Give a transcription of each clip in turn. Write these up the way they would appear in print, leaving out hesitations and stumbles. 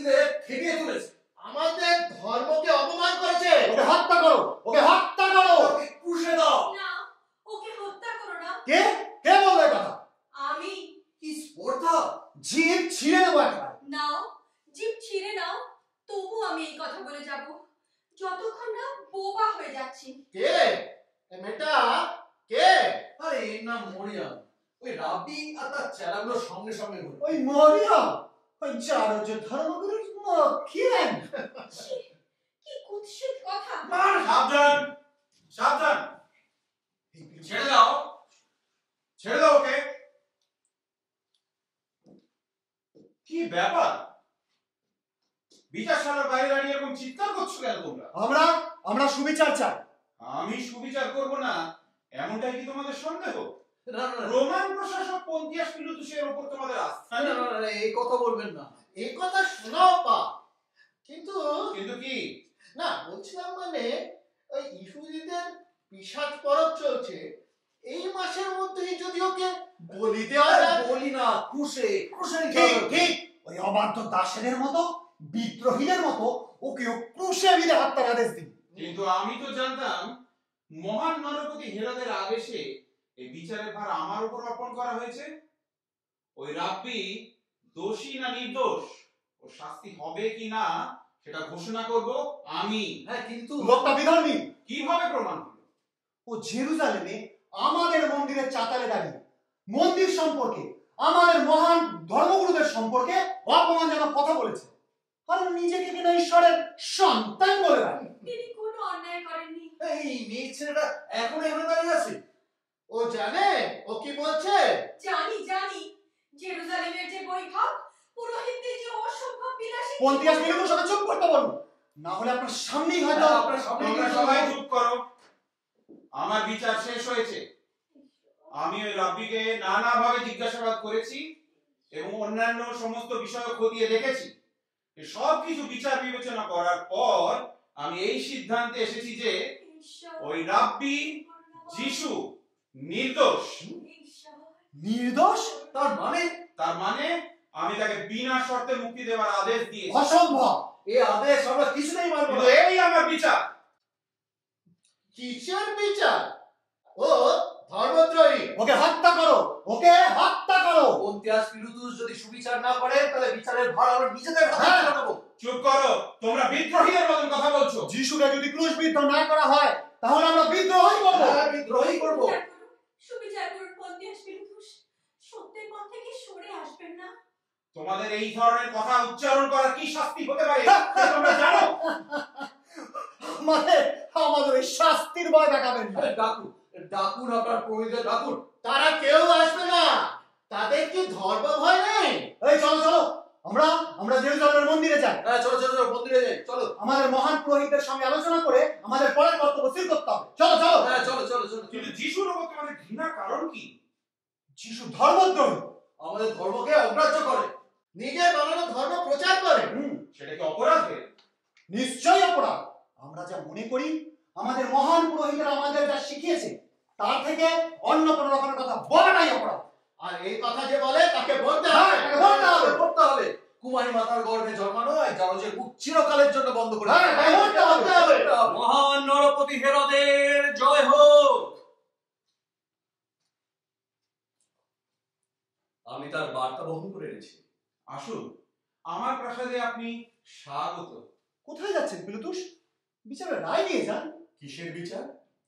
মূর্তিদের খেপিয়ে তুলেছে, আমাদের ধর্মকে অপমান করেছে। ওকে হত্যা করো, ওকে হত্যা করো। ওকে ক্রুশে দাও। না, ওকে হত্যা করো না। কে কে বলবে কথা? আমি। কি স্পর্ধা! জিভ ছিঁড়ে দেবো একবার। নাও, জিভ ছিঁড়ে নাও, তবু আমি এই কথা বলে যাব যতক্ষণ না বোবা হয়ে যাচ্ছি। কে এ মেয়েটা? কে? আরে এর নাম মরিয়াম। ওই রাব্বি আর তার চেলাগুলো সঙ্গে সঙ্গে ঘুরে। ওই মরিয়ম, ওই চারজ ধর্মগুরুর মক্ষিয়ান। কি কুৎসিত কথা! সাবধান, সাবধান, ছেড়ে দাও, ছেড়ে দাও ওকে। কি ব্যাপার? বিচারশালার বাইরে দাঁড়িয়ে এরকম চিৎকার করছো কেন তোমরা? আমরা সুবিচার চাই। আমি সুবিচার করব না এমনটাই কি তোমাদের সন্দেহ? না না রোমান প্রশাসক পন্তিয়াস পিলাতুসের উপর তোমাদের আস্থা না নেই? না না, এই কথা বলবেন না। এই কথা শোনাও পা, কিন্তু কিন্তু কি? না বলছিলাম মানে ওই ইহুদিদের পিশাচ পরব চলছে, এই মাসের মধ্যেই যদি ওকে বলি দেওয়া যায়। বলি না, ক্রুশে ক্রুশে ঠিক ঠিক, ওই অবাধ্য দাসেদের মতো, বিদ্রোহীদের মতো ওকেও ক্রুশে বিধে হত্যার আদেশ দিন। কিন্তু আমি তো জানতাম মহান নরপতি হেরোদের আদেশে এই বিচারের ভার আমার উপর অর্পণ করা হয়েছে। ওই রাব্বি দোষী না নির্দোষ, ও শাস্তি হবে কি না সেটা ঘোষণা করব আমি। হ্যাঁ, কিন্তু লোকটা বিধর্মী। কিভাবে প্রমাণ হলো? ও জেরুজালেমে আমাদের মন্দিরের চাতালে দাঁড়িয়ে মন্দির সম্পর্কে, আমাদের মহান ধর্মগুরুদের সম্পর্কে অপমানজনক কথা বলেছে, আর নিজেকে কিনা ঈশ্বরের সন্তান বলে রাখে। তিনি কোনো অন্যায় করেননি। এই মেয়ে ছেলেটা এখন এখানে দাঁড়িয়ে আছে। ও জানে ও কি বলছে? জানি জানি, জেরুজালেমের যে বৈভব, পুরোহিতদের যে অসম্ভব বিলাসী। পন্তিয়াস পিলাতুস সাথে চুপ করতে বলুন, না হলে আপনার সামনেই হয়তো। আপনার সামনে তোমরা সবাই চুপ করো, আমার বিচার শেষ হয়েছে। আমি ওই রাব্বিকে নানাভাবে জিজ্ঞাসাবাদ করেছি এবং অন্যান্য সমস্ত বিষয় খতিয়ে দেখেছি। সব কিছু বিচার বিবেচনা করার পর আমি এই সিদ্ধান্তে এসেছি যে ঈশ্বর, ওই রাব্বি যিশু নির্দোষ। ঈশ্বর। নির্দোষ? তার মানে আমি তাকে বিনা শর্তে মুক্তি দেওয়ার আদেশ দিয়েছি। অসম্ভব। এই আদেশ আমরা কিছুতেই মানব কিন্তু না। এই আমার বিচার। কিসের বিচার? ও ধর্মদ্রোহী। ওকে হত্যা করো, ওকে হত্যা করো। পন্তিয়াস পিলাতুস যদি সুবিচার না করে তাহলে বিচারের ভার আমরা নিজেদের হাতে তুলে নেব। চুপ করো, তোমরা বিদ্রোহীদের মতন কথা বলছো। যিশুকে যদি ক্রুশবিদ্ধ না করা হয় তাহলে আমরা বিদ্রোহই করব। হ্যাঁ, বিদ্রোহী করব। সুবিচার করুন পন্তিয়াস পিলাতুস, সত্যের পথ থেকে সরে আসবেন না। তোমাদের এই ধরনের কথা উচ্চারণ করার কি শাস্তি হতে পারে সেটা তোমরা জানো? মানে আমাদের এই শাস্তির ভয় দেখাবেন না। ডাকুন ডাকুন, আপনার পুরোহিতদের ডাকুন। তারা কেউ আসবে না, তাদের কি ধর্ম ভয় নেই? এই চলো চলো, আমরা জেরুজালেমের মন্দিরে যাই। হ্যাঁ, চলো চলো চলো, মন্দিরে যাই, চলো। আমাদের মহান পুরোহিতদের সঙ্গে আলোচনা করে আমাদের পরের কর্তব্য স্থির করতে হবে। চলো চলো। হ্যাঁ, চলো চলো চলো। কিন্তু যিশুর উপর তোমাদের ঘৃণার কারণ কি? যিশু ধর্মদ্রোহী, আমাদের ধর্মকে অগ্রাহ্য করে, নিজের বানানো ধর্ম প্রচার করে। সেটা কি অপরাধ? নিশ্চয়ই অপরাধ। আমরা যা মনে করি আমাদের মহান পুরোহিতরা আমাদের যা শিখিয়েছে তার থেকে অন্য কোনো রকমের কথা বলাটাই অপরাধ। আর এই কথা যে বলে তাকে বলতে হবে। তাকে বলতে হবে। করতে হবে। কুমারী মাতার গর্ভে জন্মানো এই জারজের মুখ চিরকালের জন্য বন্ধ করে হ্যাঁ, দিতে হবে। বলতে হবে। মহান নরপতি হেরোদের জয় হোক। আমি তার বার্তা বহন করে এনেছি। আসুন, আমার প্রাসাদে আপনি স্বাগত। কোথায় যাচ্ছেন পিলাতুস? বিচারের রায় নিয়ে যান। কিসের বিচার?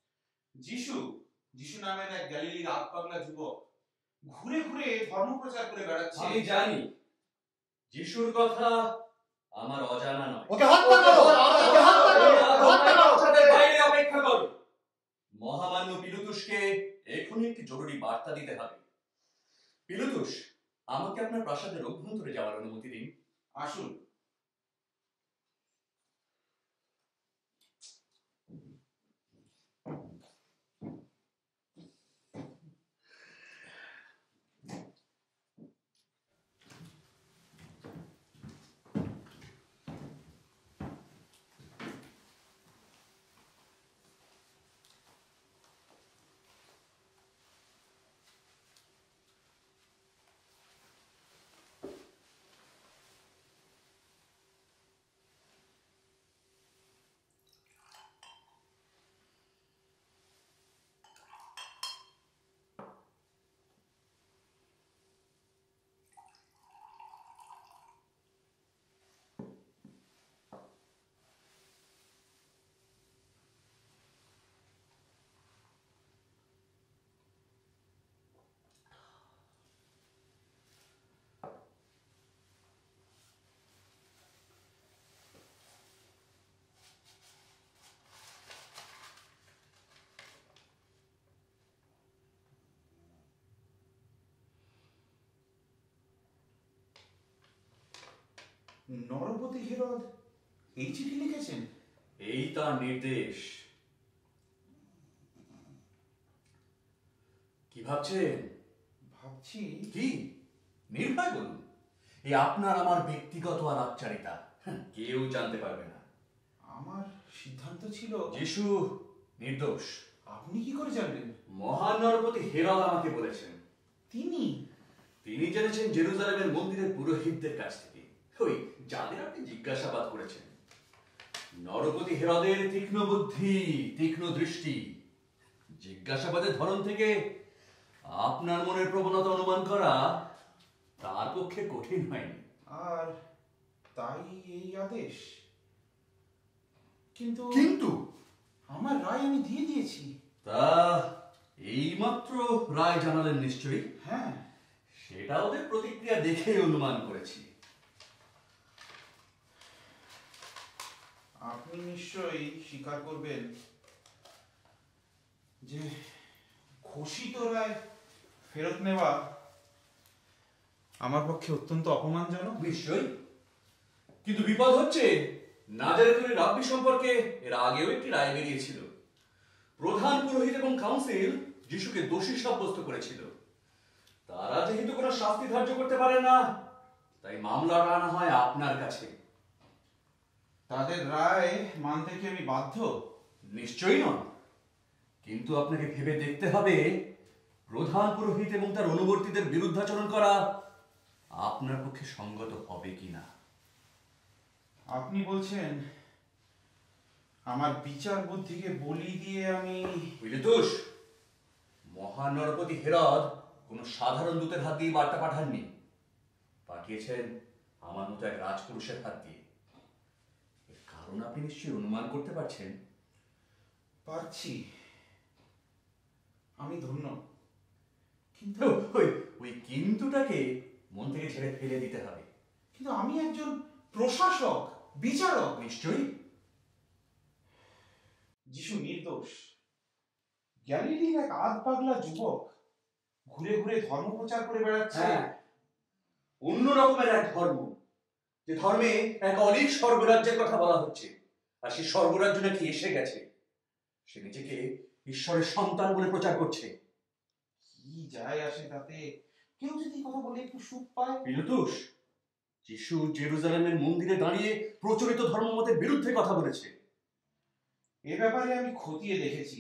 যিশু নামের এক গ্যালিলির আধপাগলা যুবক ঘুরে ঘুরে ধর্ম প্রচার করে বেড়াচ্ছে। আমি জানি যিশুর কথা আমার অজানা নয়। ওকে হত্যা করো, ওকে হত্যা করো, হত্যা করো। বাইরে অপেক্ষা করো। মহামান্য পিলাতুসকে এখনই একটি জরুরি বার্তা দিতে হবে। পিলাতুস, আমাকে আপনার প্রাসাদের অভ্যন্তরে যাওয়ার অনুমতি দিন। আসুন। নরপতি হেরোদ এই চিঠি লিখেছেন? এই তার নির্দেশ। কি ভাবছেন? ভাবছি কি? নির্ভয় বলুন। এই আপনার আমার ব্যক্তিগত আলাপচারিতা কেউ জানতে পারবে না। আমার সিদ্ধান্ত ছিল। যিশু নির্দোষ। আপনি কি করে জানলেন? মহান নরপতি হেরোদ আমাকে বলেছেন। তিনি তিনি জেনেছেন জেরুজালেমের মন্দিরের পুরোহিতদের কাছ থেকে, ওই যাদের আপনি জিজ্ঞাসাবাদ করেছেন। নরপতি হেরোদের তীক্ষ্ণ বুদ্ধি, তীক্ষ্ণ দৃষ্টি, জিজ্ঞাসাবাদের ধরন থেকে আপনার মনের প্রবণতা অনুমান করা তার পক্ষে কঠিন হয়নি। আর তাই এই আদেশ। কিন্তু কিন্তু আমার রায় আমি দিয়ে দিয়েছি। তা এইমাত্র রায় জানালেন নিশ্চয়ই? হ্যাঁ, সেটা ওদের প্রতিক্রিয়া দেখেই অনুমান করেছি। আপনি নিশ্চয়ই স্বীকার করবেন যে ঘোষিত রায় ফেরত নেওয়া আমার পক্ষে অত্যন্ত অপমানজনক। নিশ্চয়ই। কিন্তু বিপদ হচ্ছে, নাজারেথের রাব্বি সম্পর্কে এর আগেও একটি রায় বেরিয়েছিল। প্রধান পুরোহিত এবং কাউন্সিল যিশুকে দোষী সাব্যস্ত করেছিল। তারা যেহেতু কোনো শাস্তি ধার্য করতে পারে না, তাই মামলাটা আনা হয় আপনার কাছে। তাদের রায় মানতে কি আমি বাধ্য? নিশ্চয়ই নয়। কিন্তু আপনাকে ভেবে দেখতে হবে, প্রধান পুরোহিত এবং তার অনুবর্তীদের বিরুদ্ধাচরণ করা আপনার পক্ষে সঙ্গত হবে কিনা। আপনি বলছেন আমার বিচার বুদ্ধিকে বলি দিয়ে আমি। পিলাতুস, মহান নরপতি হেরোদ কোন সাধারণ দূতের হাত দিয়ে বার্তা পাঠাননি, পাঠিয়েছেন আমার মতো এক রাজপুরুষের হাত দিয়ে। এর কারণ আপনি নিশ্চয়ই অনুমান করতে পারছেন। পারছি। আমি ধন্য। কিন্তু ওই কিন্তুটাকে মন থেকে ছেড়ে ফেলে দিতে হবে। কিন্তু আমি একজন প্রশাসক, বিচারক। নিশ্চয়ই। যিশু নির্দোষ। গ্যালিলির এক আধ পাগলা যুবক ঘুরে ঘুরে ধর্ম প্রচার করে বেড়াচ্ছে। হ্যাঁ, অন্য রকমের এক ধর্ম, যে ধর্মে এক অলিক স্বর্গরাজ্যের কথা বলা হচ্ছে। আর সেই স্বর্গরাজ্য নাকি এসে গেছে। সে নিজেকে ঈশ্বরের সন্তান বলে প্রচার করছে। কি যায় আসে তাতে? কেউ যদি কথা বলে একটু সুখ পায়। পিলাতুস, যিশু জেরুজালেমের মন্দিরে দাঁড়িয়ে প্রচলিত ধর্মমতের বিরুদ্ধে কথা বলেছে। এ ব্যাপারে আমি খতিয়ে দেখেছি।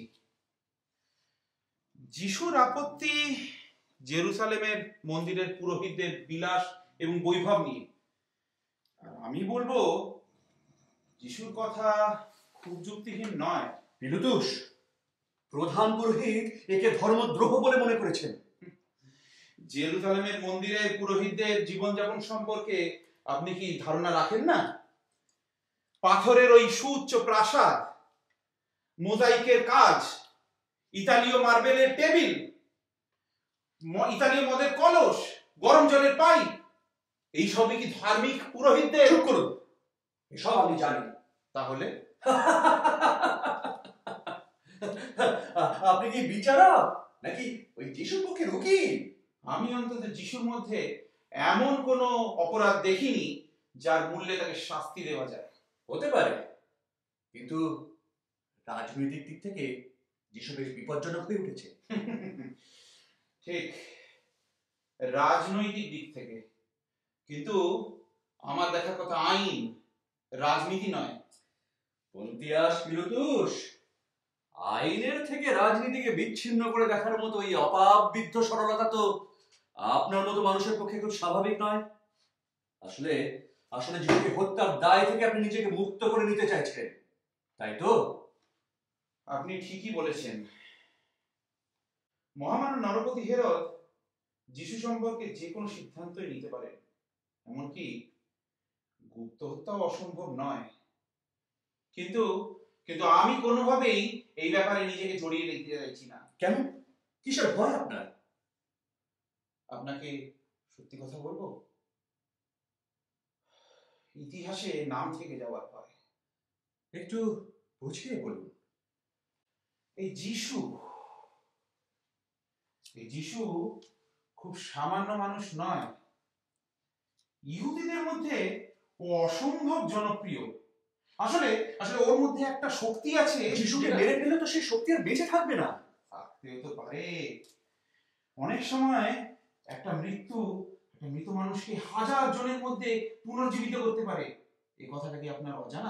যিশুর আপত্তি জেরুসালেমের মন্দিরের পুরোহিতদের বিলাস এবং বৈভব নিয়ে। আর আমি বলবো যিশুর কথা খুব যুক্তিহীন নয়। পিলাতুস, প্রধান পুরোহিত একে ধর্মদ্রোহ বলে মনে করেছেন। জেরুজালেমের মন্দিরের পুরোহিতদের জীবনযাপন সম্পর্কে আপনি কি ধারণা রাখেন না? পাথরের ওই সুউচ্চ প্রাসাদ, মোজাইকের কাজ, ইতালীয় মার্বেলের টেবিল, ইতালীয় মদের কলস, গরম জলের পাইপ, এই সবই কি ধার্মিক পুরোহিতদের? চুপ করুন, এসব আমি জানি। তাহলে আপনি কি বিচারক নাকি ওই যিশুর পক্ষে উকিল? আমি অন্তত যিশুর মধ্যে এমন কোনো অপরাধ দেখিনি যার মূল্যে তাকে শাস্তি দেওয়া যায়। হতে পারে, কিন্তু রাজনৈতিক দিক থেকে যিশু বেশ বিপজ্জনক হয়ে উঠেছে। ঠিক, রাজনৈতিক দিক থেকে। কিন্তু আমার দেখার কথা আইন, রাজনীতি নয়। পন্তিয়াস পিলাতুস, আইনের থেকে রাজনীতিকে বিচ্ছিন্ন করে দেখার মতো এই অপাববিদ্ধ সরলতা তো আপনার মতো মানুষের পক্ষে খুব স্বাভাবিক নয়। আসলে আসলে যিশুকে হত্যার দায় থেকে আপনি নিজেকে মুক্ত করে নিতে চাইছেন, তাই তো? আপনি ঠিকই বলেছেন। মহামান্য নরপতি হেরোদ যিশু সম্পর্কে যে কোনো সিদ্ধান্তই নিতে পারে, এমনকি গুপ্ত হত্যাও অসম্ভব নয়। কিন্তু কিন্তু আমি কোনোভাবেই এই ব্যাপারে নিজেকে জড়িয়ে নিতে চাইছি না। কেন? কিসের ভয় আপনার? আপনাকে সত্যি কথা বলবো, ইতিহাসে নাম থেকে যাওয়ার ভয়। একটু বুঝিয়ে বলুন। এই যিশু খুব সামান্য মানুষ নয়। ইহুদিদের মধ্যে ও অসম্ভব জনপ্রিয়। আসলে আসলে ওর মধ্যে একটা শক্তি আছে। যিশুকে মেরে ফেলে তো সেই শক্তি আর বেঁচে থাকবে না। থাকতেও তো পারে। অনেক সময় একটা মৃত মানুষকে হাজার জনের মধ্যে পুনর্জীবিত করতে পারে। এই কথাটা কি আপনার অজানা?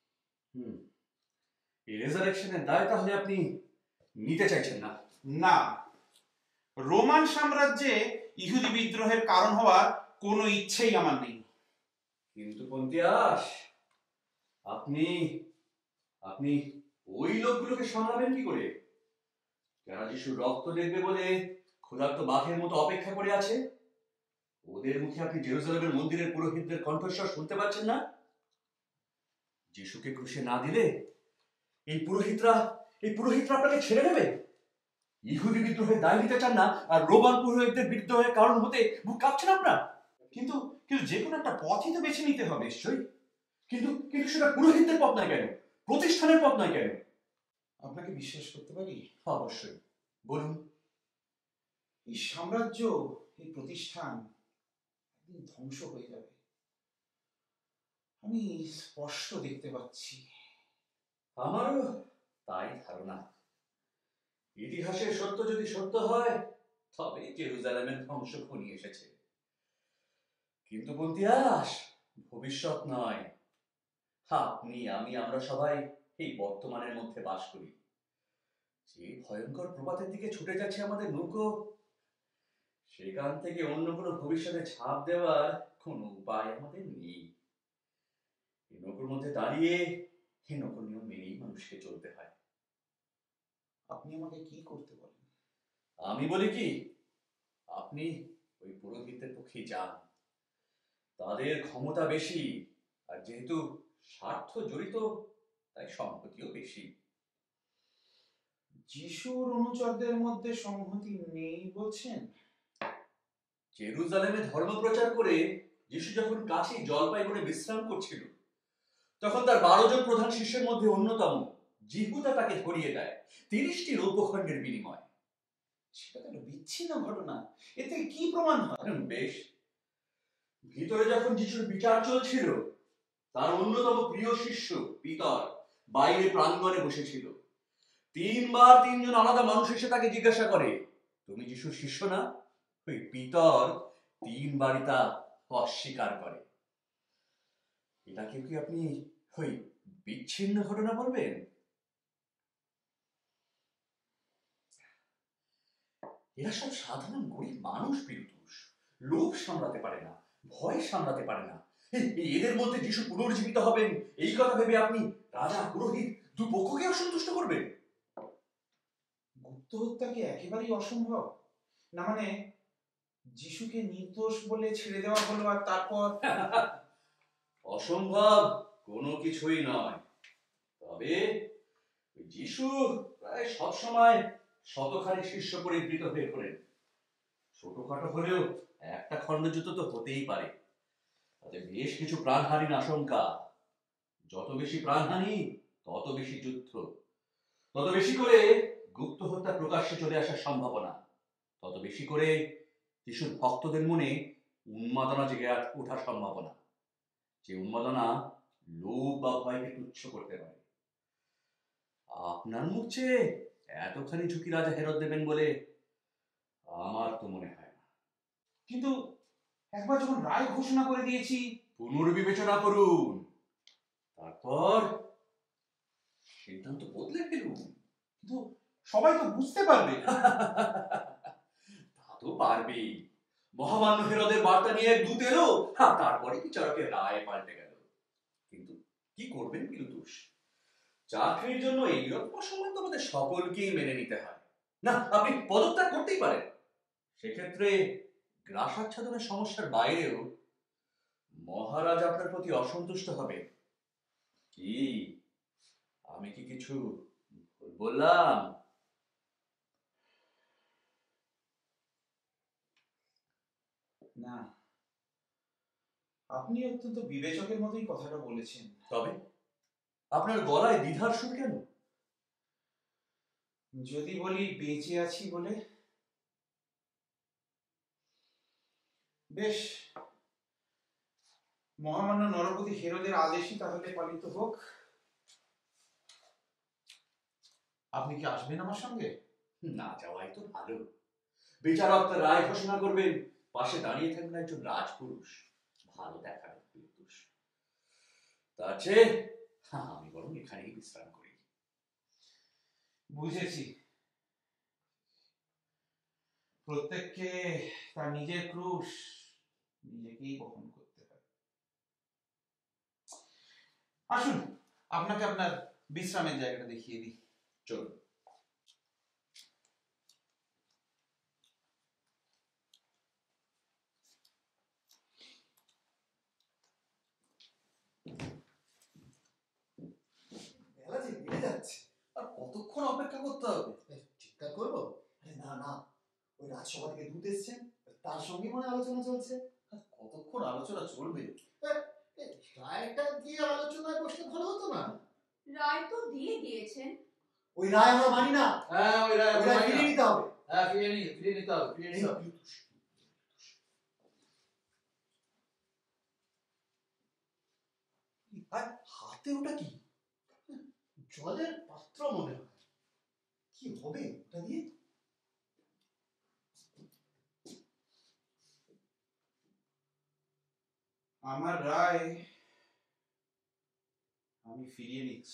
এই রেজারেকশনের দায় তাহলে আপনি নিতে চাইছেন না? না, রোমান সাম্রাজ্যে ইহুদি বিদ্রোহের কারণ হওয়ার কোনো ইচ্ছেই আমার নেই। কিন্তু পন্তিয়াস, আপনি আপনি ওই লোকগুলোকে সামলাবেন কি করে, যারা যিশুর রক্ত দেখবে বলে ক্ষুধার্ত বাঘের মতো অপেক্ষা করে আছে? ওদের মুখে আপনি জেরুজালেমের মন্দিরের পুরোহিতদের কণ্ঠস্বর শুনতে পাচ্ছেন না? যিশুকে ক্রুশে না দিলে এই পুরোহিতরা আপনাকে ছেড়ে দেবে। ইহুদি বিদ্রোহের দায় নিতে চান না, আর রোমান পুরোহিতদের বিদ্রোহের কারণ হতে বুক কাঁপছেন আপনার। কিন্তু কিন্তু যে কোনো একটা পথই তো বেছে নিতে হবে। নিশ্চয়ই, কিন্তু কিন্তু সেটা পুরোহিতদের পথ নয় কেন, প্রতিষ্ঠানের পথ নয় কেন? আপনাকে বিশ্বাস করতে পারি? অবশ্যই, বলুন। এই সাম্রাজ্য, এই প্রতিষ্ঠান একদিন ধ্বংস হয়ে যাবে, আমি স্পষ্ট দেখতে পাচ্ছি। আমারও তাই ধারণা। ইতিহাসের সত্য যদি সত্য হয়, তবে জেরুজালেমের ধ্বংস ঘনিয়ে এসেছে। কিন্তু পন্তিয়াস, ভবিষ্যৎ নয়। আপনি, আমি, আমরা সবাই এই বর্তমানের মধ্যে বাস করি। যে ভয়ঙ্কর প্রপাতের দিকে ছুটে যাচ্ছে আমাদের নৌকো, সেখান থেকে অন্য কোনো ভবিষ্যতে ছাপ দেওয়ার কোনো উপায় আমাদের নেই। এই নৌকোর মধ্যে দাঁড়িয়ে এই নৌকোর নিয়ম মেনেই মানুষকে চলতে হয়। আপনি আমাকে কি করতে বলেন? আমি বলি কি, আপনি ওই পুরোহিতদের পক্ষে যান। তাদের ক্ষমতা বেশি, আর যেহেতু স্বার্থ জড়িত, তাই সম্পত্তিও বেশি। যিশুর অনুচরদের মধ্যে সংহতি নেই বলছেন? জেরুজালেমে ধর্ম প্রচার করে যিশু যখন কাছেই জলপাইগুড়ে বিশ্রাম করছিল, তখন তার 12 জন প্রধান শিষ্যের মধ্যে অন্যতম জিহুদা তাকে ধরিয়ে দেয় 30টি রৌপ্যখণ্ডের বিনিময়। সেটা তো একটা বিচ্ছিন্ন ঘটনা। এতে কি প্রমাণ হয়? বেশ, ভিতরে যখন যিশুর বিচার চলছিল, তার অন্যতম প্রিয় শিষ্য পিতর বাইরে প্রাঙ্গণে বসেছিল। 3 বার 3 জন আলাদা মানুষ এসে তাকে জিজ্ঞাসা করে, তুমি যিশুর শিষ্য না? ওই পিতর 3 বারই তা অস্বীকার করে। এটাকে কি আপনি ওই বিচ্ছিন্ন ঘটনা বলবেন? এরা সব সাধারণ গরিব মানুষ বিরুদ্ধ, লোভ সামলাতে পারে না, ভয় সামলাতে পারে না। এদের মধ্যে যিশু পুনর্জীবিত হবেন এই কথা ভেবে আপনি রাজা পুরোহিত দুপক্ষকে অসন্তুষ্ট করবেন? গুপ্ত হত্যা কি একেবারেই অসম্ভব? না মানে যিশুকে নির্দোষ বলে ছেড়ে দেওয়া হলো, আর তারপর? অসম্ভব কোনো কিছুই নয়। তবে যিশু প্রায় সবসময় শতখানি শিষ্য পরিবৃত হয়ে পড়েন। ছোটখাটো হলেও একটা খণ্ডযুদ্ধ তো হতেই পারে, তাতে বেশ কিছু প্রাণহানির আশঙ্কা। যত বেশি প্রাণহানি, তত বেশি যুদ্ধ, তত বেশি করে গুপ্ত হত্যা প্রকাশ্যে চলে আসার সম্ভাবনা, তত বেশি করে যিশুর ভক্তদের মনে উন্মাদনা জেগে ওঠার সম্ভাবনা, যে উন্মাদনা লোভ বা ভয়কে তুচ্ছ করতে পারে। আপনার মুখ চেয়ে এতখানি ঝুঁকি রাজা হেরত দেবেন বলে আমার তো মনে হয় না। কিন্তু একবার যখন রায় ঘোষণা করে দিয়েছি, পুনর্বিবেচনা করুন, তারপর সিদ্ধান্ত বদলে ফেলুন। কিন্তু সবাই তো বুঝতে পারবে। তা তো পারবেই। মহামান্য হেরোদের বার্তা নিয়ে এক দূত এলো, আর তারপরে বিচারকের রায় পাল্টে গেল। কিন্তু কি করবেন পিলুতুস? চাকরির জন্য এইরকম অসম্মান তো আমাদের সকলকেই মেনে নিতে হয়। না, আপনি পদত্যাগ করতেই পারেন। সেক্ষেত্রে গ্রাসাচ্ছাদনের সমস্যার বাইরেও মহারাজ আপনার প্রতি অসন্তুষ্ট হবে। কি আমি কি কিছু ভুল বললাম? না, আপনি অত্যন্ত বিবেচকের মতোই কথাটা বলেছেন। তবে আপনার গলায় দ্বিধার সুর কেন? যদি বলি বেঁচে আছি বলে। বেশ, মহামান্য নরপতি হেরোদের আদেশই তাহলে পালিত হোক। আপনি কি আসবেন আমার সঙ্গে? না যাওয়াই তো ভালো। বিচারক তার রায় ঘোষণা করবেন, পাশে দাঁড়িয়ে থাকবেন একজন রাজপুরুষ। ভালো দেখার বিদ্যুষ। তার চেয়ে আমি বরং এখানেই বিশ্রাম করি। বুঝেছি, প্রত্যেককে তার নিজের ক্রুশ নিজেকেই বহন করতে হয়। আসুন, আপনাকে আপনার বিশ্রামের জায়গাটা দেখিয়ে দিই। চলুন। বেলা যে বেড়ে যাচ্ছে। আর কতক্ষণ অপেক্ষা করতে হবে? চিৎকার করবো? আরে না না, ওই রাজসভা থেকে দূত এসছেন, তার সঙ্গে মনে হয় আলোচনা চলছে। আর কতক্ষণ আলোচনা চলবে? রায়টা দিয়ে আলোচনায় বসলে ভালো হতো না? রায় তো দিয়ে দিয়েছেন। ওই রায় আমরা মানি না। হ্যাঁ, ওই রায় ওই রায় ফিরিয়ে নিতে হবে। হ্যাঁ, ফিরিয়ে নিতে হবে, ফিরিয়ে নিতে হবে। আর হাতে ওটা কি? জলের পাত্র মনে হয়। কি হবে ওটা দিয়ে? আমার রায় আমি ফিরিয়ে নিচ্ছি।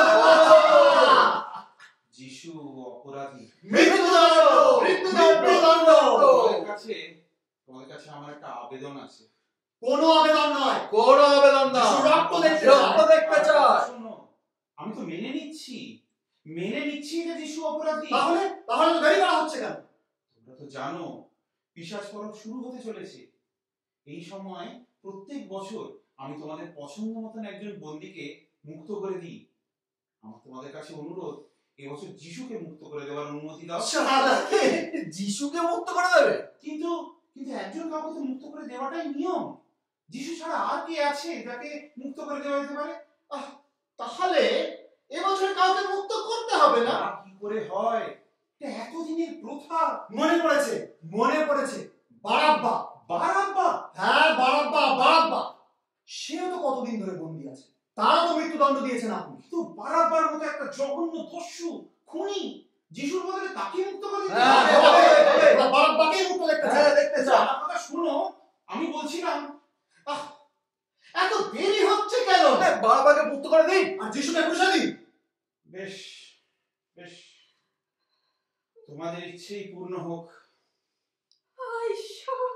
যিশু অপরাধী। মৃত্যুদণ্ড! মৃত্যুদণ্ড! তোমাদের কাছে আমার একটা আবেদন আছে। কোনো আবেদন নয়। কোনো আবেদন না। যিশু রক্ত দেখতে রক্ত চায়। দেখতে চায়। শোনো, আমি তো মেনে নিচ্ছি যে যিশু অপরাধী। তাহলে তাহলে তো দেরি করা হচ্ছে কেন? তোমরা তো জানো পিশাচ পরব শুরু হতে চলেছে। এই সময় প্রত্যেক বছর আমি তোমাদের পছন্দ মতন একজন বন্দীকে মুক্ত করে দিই। আমার তোমাদের কাছে অনুরোধ, এবছর যিশুকে মুক্ত করে দেওয়ার অনুমতি দাও। শালাকে যিশুকে মুক্ত করে দেবে? কিন্তু কিন্তু একজন কাউকে তো মুক্ত করে দেওয়াটাই নিয়ম। যিশু ছাড়া আর কে আছে যাকে মুক্ত করে দেওয়া যেতে পারে? তাহলে এবছর কাউকে মুক্ত করতে হবে না? তা কি করে হয়? এটা এতদিনের প্রথা। মনে পড়েছে, মনে পড়েছে। বারাব্বা। বারাব্বা? হ্যাঁ, বারাব্বা, বারাব্বা। সেও তো কতদিন ধরে বন্দী আছে, তারও তো মৃত্যুদণ্ড দিয়েছেন আপনি। তো বারাব্বার মতো একটা জঘন্য দস্যু খুনি যিশুর বদলে তাকে মুক্ত করে দিতে হ্যাঁ, হবে? হবে, হবে। ওরা বারাব্বাকেই মুক্ত দেখতে চায়। হ্যাঁ, দেখতে চায়। আমার কথা শোনো, আমি বলছিলাম এত দেরি হচ্ছে কেন? বারবারকে মুক্ত করে দিন। আর যিশুকে পুষে দিন। বেশ বেশ, তোমাদের ইচ্ছেই পূর্ণ হোক। ঈশ্বর,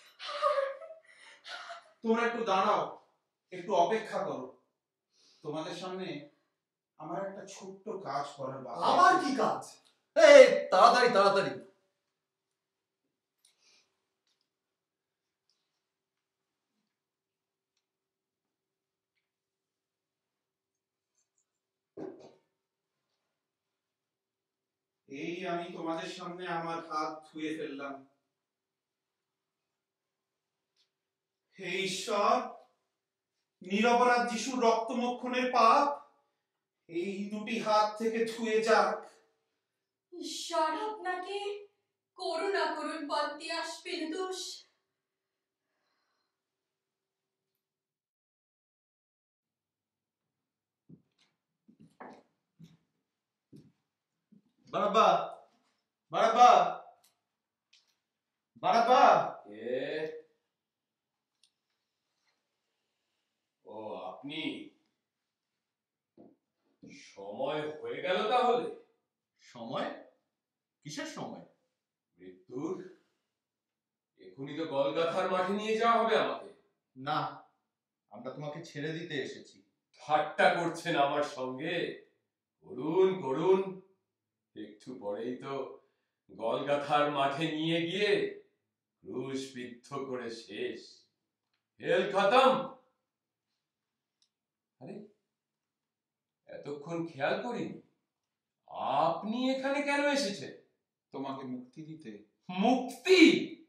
তোমরা একটু দাঁড়াও, একটু অপেক্ষা করো। তোমাদের সামনে আমার একটা ছোট্ট কাজ করার বাকি আছে। আবার কি কাজ? এই তাড়াতাড়ি তাড়াতাড়ি। এই আমি তোমাদের সামনে আমার হাত ধুয়ে ফেললাম। হে ঈশ্বর, নিরপরাধ যিশুর রক্তমক্ষণের পাপ এই দুটি হাত থেকে ধুয়ে যাক। ঈশ্বর আপনাকে করুণা করুন পন্তিয়াস পিলাতুস। বারাব্বা, বারাব্বা, বারাব্বা। ও আপনি? সময় হয়ে গেল তাহলে? সময়? কিসের সময়? মৃত্যুর। এখনই তো গলগাথার মাঠে নিয়ে যাওয়া হবে আমাকে। না, আমরা তোমাকে ছেড়ে দিতে এসেছি। ঠাট্টা করছেন আমার সঙ্গে? করুন করুন, একটু পরেই তো গলগাথার মাঠে নিয়ে গিয়ে ক্রুশ বিদ্ধ করে শেষ। খেল খতম। আরে, এতক্ষণ খেয়াল করিনি আপনি এখানে কেন এসেছেন? তোমাকে মুক্তি দিতে। মুক্তি?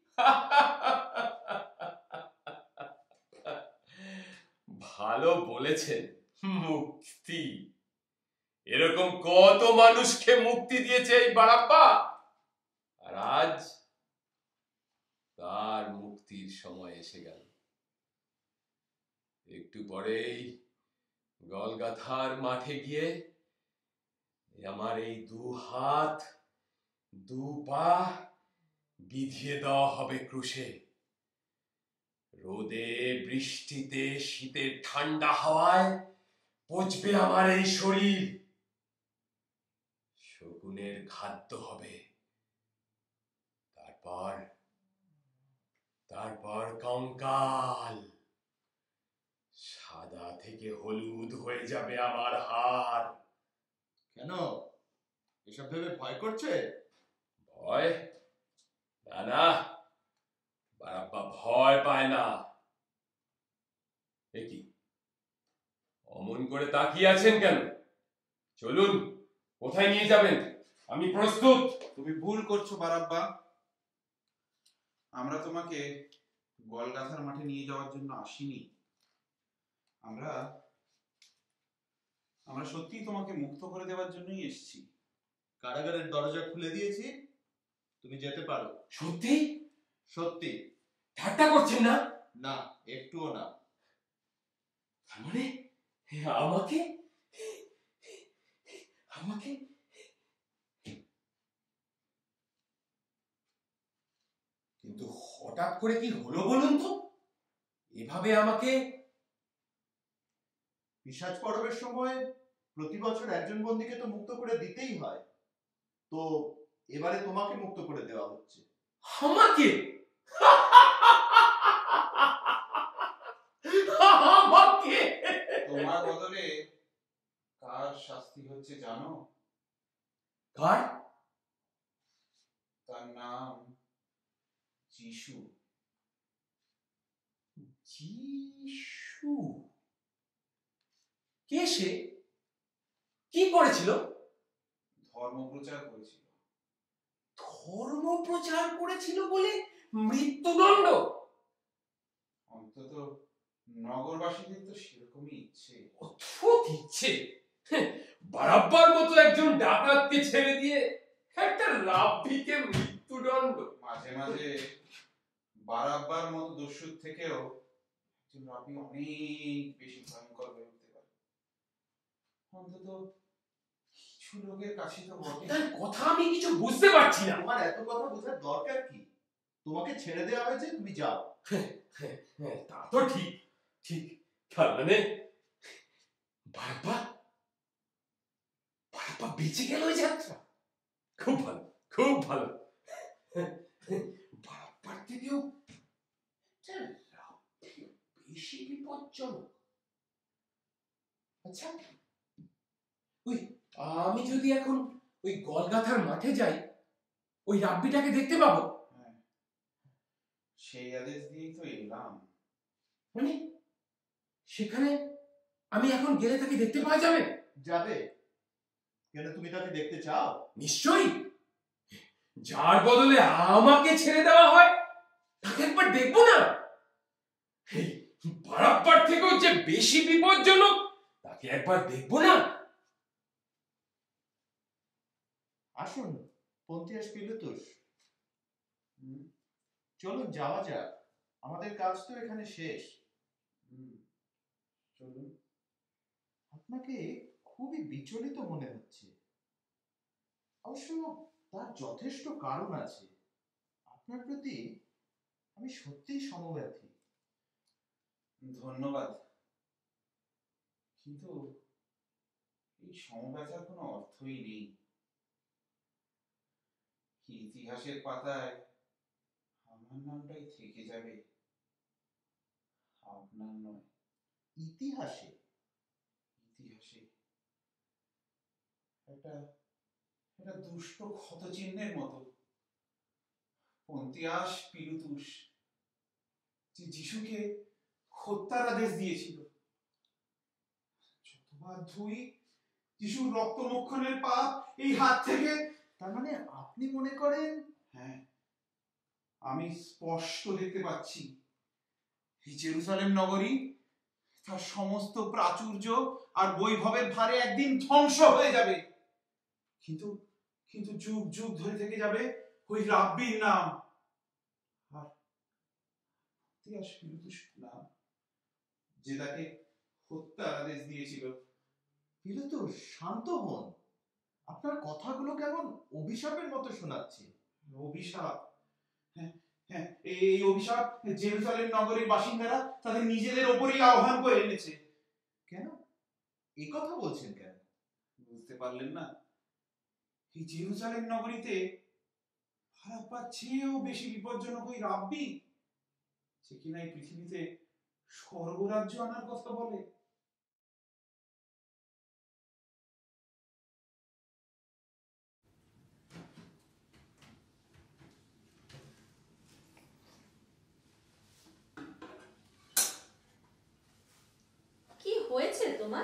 ভালো বলেছেন, মুক্তি। এরকম কত মানুষকে মুক্তি দিয়েছে এই বারাব্বা, আর আজ তার মুক্তির সময় এসে গেল। একটু পরেই গলগাথার মাঠে গিয়ে আমার এই 2 হাত 2 পা বিধিয়ে দেওয়া হবে ক্রুশে। রোদে বৃষ্টিতে শীতের ঠান্ডা হাওয়ায় পচবে আমার এই শরীর, শকুনের খাদ্য হবে। তারপর তারপর কঙ্কাল, সাদা থেকে হলুদ হয়ে যাবে আমার হাড়। কেন এসব ভেবে ভয় করছে? ভয়? না না, বারাব্বা ভয় পায় না। এ কি, অমন করে তাকিয়ে আছেন কেন? চলুন, কোথায় নিয়ে যাবেন? আমি প্রস্তুত। তুমি ভুল করছো বারাব্বা। আমরা তোমাকে গলগাথার মাঠে নিয়ে যাওয়ার জন্য আসিনি। আমরা আমরা সত্যিই তোমাকে মুক্ত করে দেওয়ার জন্যই এসেছি। কারাগারের দরজা খুলে দিয়েছি, তুমি যেতে পারো। সত্যি? সত্যি। ঠাট্টা করছেন না? না, একটুও না। তার মানে আমাকে আমাকে কিন্তু হঠাৎ করে কি হলো বলুন তো? এভাবে আমাকে পিশাচ পরবের সময় প্রতি বছর একজন বন্দীকে তো মুক্ত করে দিতেই হয়, তো এবারে তোমাকে মুক্ত করে দেওয়া হচ্ছে। আমাকে আমাকে তোমার বদলে কার শাস্তি হচ্ছে জানো? কার? তার নাম যিশু। যিশু? কে সে? কি করেছিল? ধর্ম প্রচার করেছিল। ধর্ম প্রচার করেছিল বলে মৃত্যুদণ্ড? অন্তত নগরবাসীদের তো সেরকমই ইচ্ছে। অদ্ভুত ইচ্ছে। বারাব্বার মতো একজন ডাকাতকে ছেড়ে দিয়ে একটা রাব্বিকে মৃত্যুদণ্ড। মাঝে মাঝে বারাব্বার মতো দস্যুর থেকেও একজন রাব্বি অনেক বেশি ভয়ঙ্কর হয়ে উঠতে পারে। অন্তত কিছু লোকের কাছে তো বটে। তার কথা আমি কিছু বুঝতে পারছি না। তোমার এত কথা বোঝার দরকার কি? তোমাকে ছেড়ে দেওয়া হয়েছে, তুমি যাও। তা তো ঠিক ঠিক। তার মানে বারাব্বা বারাব্বা বেঁচে গেল ওই যাত্রা। খুব ভালো, খুব ভালো। বারাব্বার থেকেও একটা রাব্বি বেশি বিপজ্জনক। আচ্ছা, ওই আমি যদি এখন ওই গলগাথার মাঠে যাই, ওই রাব্বিটাকে দেখতে পাবো? হ্যাঁ, সেই আদেশ দিয়েই তো এলাম। মানে সেখানে আমি এখন গেলে তাকে দেখতে পাওয়া যাবে? যাবে কেন? তুমি তাকে দেখতে চাও? নিশ্চয়ই। যার বদলে আমাকে ছেড়ে দেওয়া হয় তাকে একবার দেখবো না? এই বারাব্বার থেকেও যে বেশি বিপজ্জনক তাকে একবার দেখবো না? আসুন পন্থিয়াস পিলাতুস, চলুন যাওয়া যাক। আমাদের কাজ তো এখানে শেষ। চলুন। আপনাকে খুবই বিচলিত মনে হচ্ছে। অবশ্য তার যথেষ্ট কারণ আছে। আপনার প্রতি আমি সত্যিই সমব্যথী। ধন্যবাদ, কিন্তু এই সমব্যথার কোনো অর্থই নেই। ইতিহাসের পাতায় আমার নামটাই থেকে যাবে, আপনার নয়। ইতিহাসে? ইতিহাসে একটা একটা দুষ্ট ক্ষতচিহ্নের মতো। পন্তিয়াস পিলাতুস যে যিশুকে হত্যার আদেশ দিয়েছিল, যতবার ধুই যিশুর রক্তমক্ষণের পাপ এই হাত থেকে। তার মানে আপনি মনে করেন? হ্যাঁ, আমি স্পষ্ট দেখতে পাচ্ছি এই জেরুজালেম নগরী তার সমস্ত প্রাচুর্য আর বৈভবের ভারে একদিন ধ্বংস হয়ে যাবে, কিন্তু কিন্তু যুগ যুগ ধরে থেকে যাবে ওই রাব্বির নাম আর পন্তিয়াস পিলাতুস নাম যে তাকে হত্যার আদেশ দিয়েছিল। তো শান্ত হন, আপনার কথাগুলো কেমন অভিশাপের মতো শোনাচ্ছে। অভিশাপ? হ্যাঁ হ্যাঁ, এই অভিশাপ জেরুজালেম নগরীর বাসিন্দারা তাদের নিজেদের ওপরই আহ্বান করে এনেছে। কেন এই কথা বলছেন কেন? বুঝতে পারলেন না? এই জেরুজালেম নগরীতে হারাপ্পার চেয়েও বেশি বিপজ্জনক ওই রাব্বি, যে কিনা এই পৃথিবীতে স্বর্গরাজ্য আনার কথা বলে। কি হয়েছে তোমার?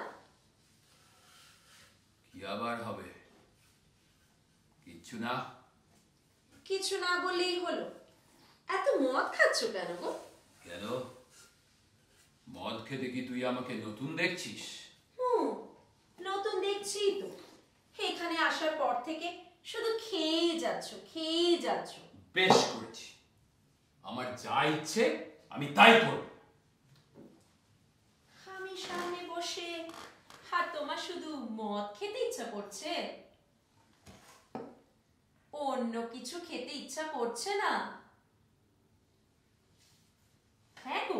কি আবার হবে? কিচ্ছু না। কিছু না বললেই হলো। এত মদ খাচ্ছ কেন গো? কেন? মদ খেতে কি তুই আমাকে নতুন দেখছিস? নতুন দেখছি তো। এখানে আসার পর থেকে শুধু খেয়েই যাচ্ছ। বেশ করেছি। আমার যা ইচ্ছে আমি তাই করব। আমি সামনে বসে আর তোমার শুধু মদ খেতে ইচ্ছা করছে, অন্য কিছু খেতে ইচ্ছা করছে না? হ্যাঁ গো।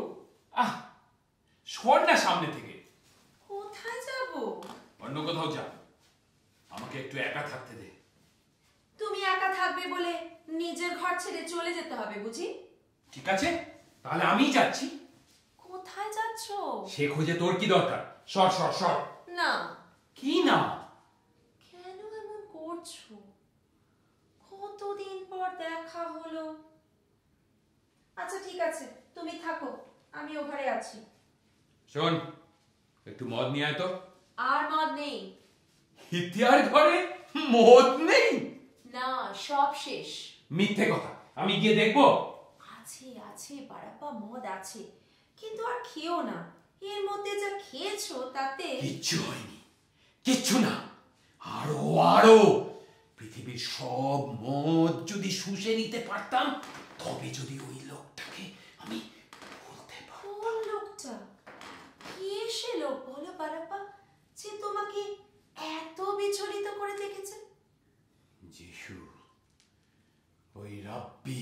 সর না সামনে থেকে। কোথায় যাব? অন্য কোথাও যা, আমাকে একটু একা থাকতে দে। তুমি একা থাকবে বলে নিজের ঘর ছেড়ে চলে যেতে হবে বুঝি? ঠিক আছে, তাহলে আমিই যাচ্ছি। কোথায় যাচ্ছ? সে খোঁজে তোর কি দরকার? সর সর সর। না। কি না? কেন এমন করছো? কতদিন পর দেখা হলো। আচ্ছা ঠিক আছে, তুমি থাকো, আমি ও ঘরে আছি। শোন, একটু মদ নিয়ে আয় তো। আর মদ নেই। ইতিহার ঘরে মদ নেই? না, সব শেষ। মিথ্যে কথা, আমি গিয়ে দেখবো। আছে বাড়াপ্পা, মদ আছে, কিন্তু আর খেও না। এর মধ্যে যা খেয়েছো তাতে কিচ্ছু হয়নি, কিচ্ছু না। আরো পৃথিবীর সব মদ যদি শুষে নিতে পারতাম, তবে যদি ওই লোকটাকে আমি বলতে পারতাম। কোন লোকটা? কি সে লোক বলো বাড়াপ্পা, যে তোমাকে এত বিচলিত করে দেখেছে? যিশু, ওই রাব্বি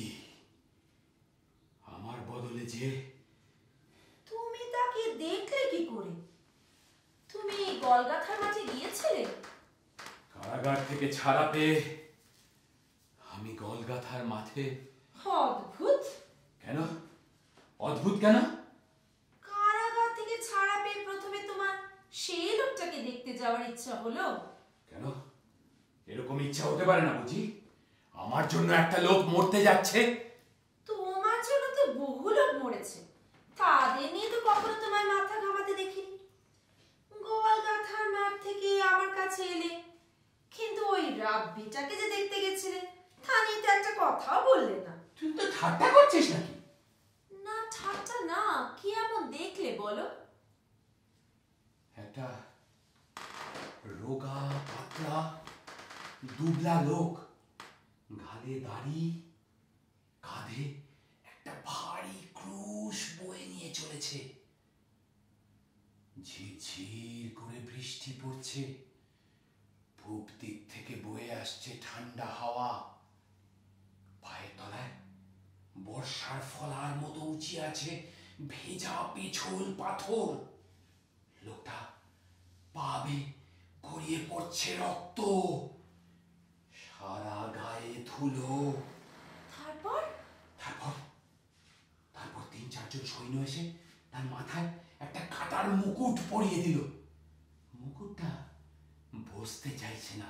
আমার বদলে যে। তুমি তাকে দেখলে কি করে? তুমি গলগাথার মাঠে গিয়েছিলে? কারাগার থেকে ছাড়া পেয়ে আমি গলগাথার মাঠে। অদ্ভুত। কেন অদ্ভুত? কেন? কারাগার থেকে ছাড়া পেয়ে প্রথমে তোমার সেই লোকটাকে দেখতে যাওয়ার ইচ্ছা হলো? কেন? এরকম ইচ্ছা হতে পারে না বুঝি? আমার জন্য একটা লোক মরতে যাচ্ছে। তোমার জন্য তো বহু লোক মরেছে, তাদের নিয়ে তো কখনো তোমার মাথা ঘামাতে দেখিনি। গোয়ালগাথার মাঠ থেকে আমার কাছে এলে, কিন্তু ওই রাব্বিটাকে যে দেখতে গেছিলে তা নিয়ে তো একটা কথাও বললে না। তুই তো ঠাট্টা করছিস নাকি? না ঠাট্টা না, কি এমন দেখলে বলো? একটা রোগা পাতলা দুবলা লোক, গালে দাড়ি, কাঁধে একটা ভারী ক্রুশ বয়ে নিয়ে চলেছে। ঝিরঝির করে বৃষ্টি পড়ছে, পূব দিক থেকে বয়ে আসছে ঠান্ডা হাওয়া। পায়ের তলায় বর্ষার ফলার মতো উঁচিয়ে আছে ভেজা পিছল পাথর। লোকটা পাবে গড়িয়ে পড়ছে রক্ত, সারা গায়ে ধুলো। তারপর? তারপর 3-4 জন সৈন্য এসে তার মাথায় একটা কাটার মুকুট পরিয়ে দিল। মুকুটটা বসতে চাইছে না।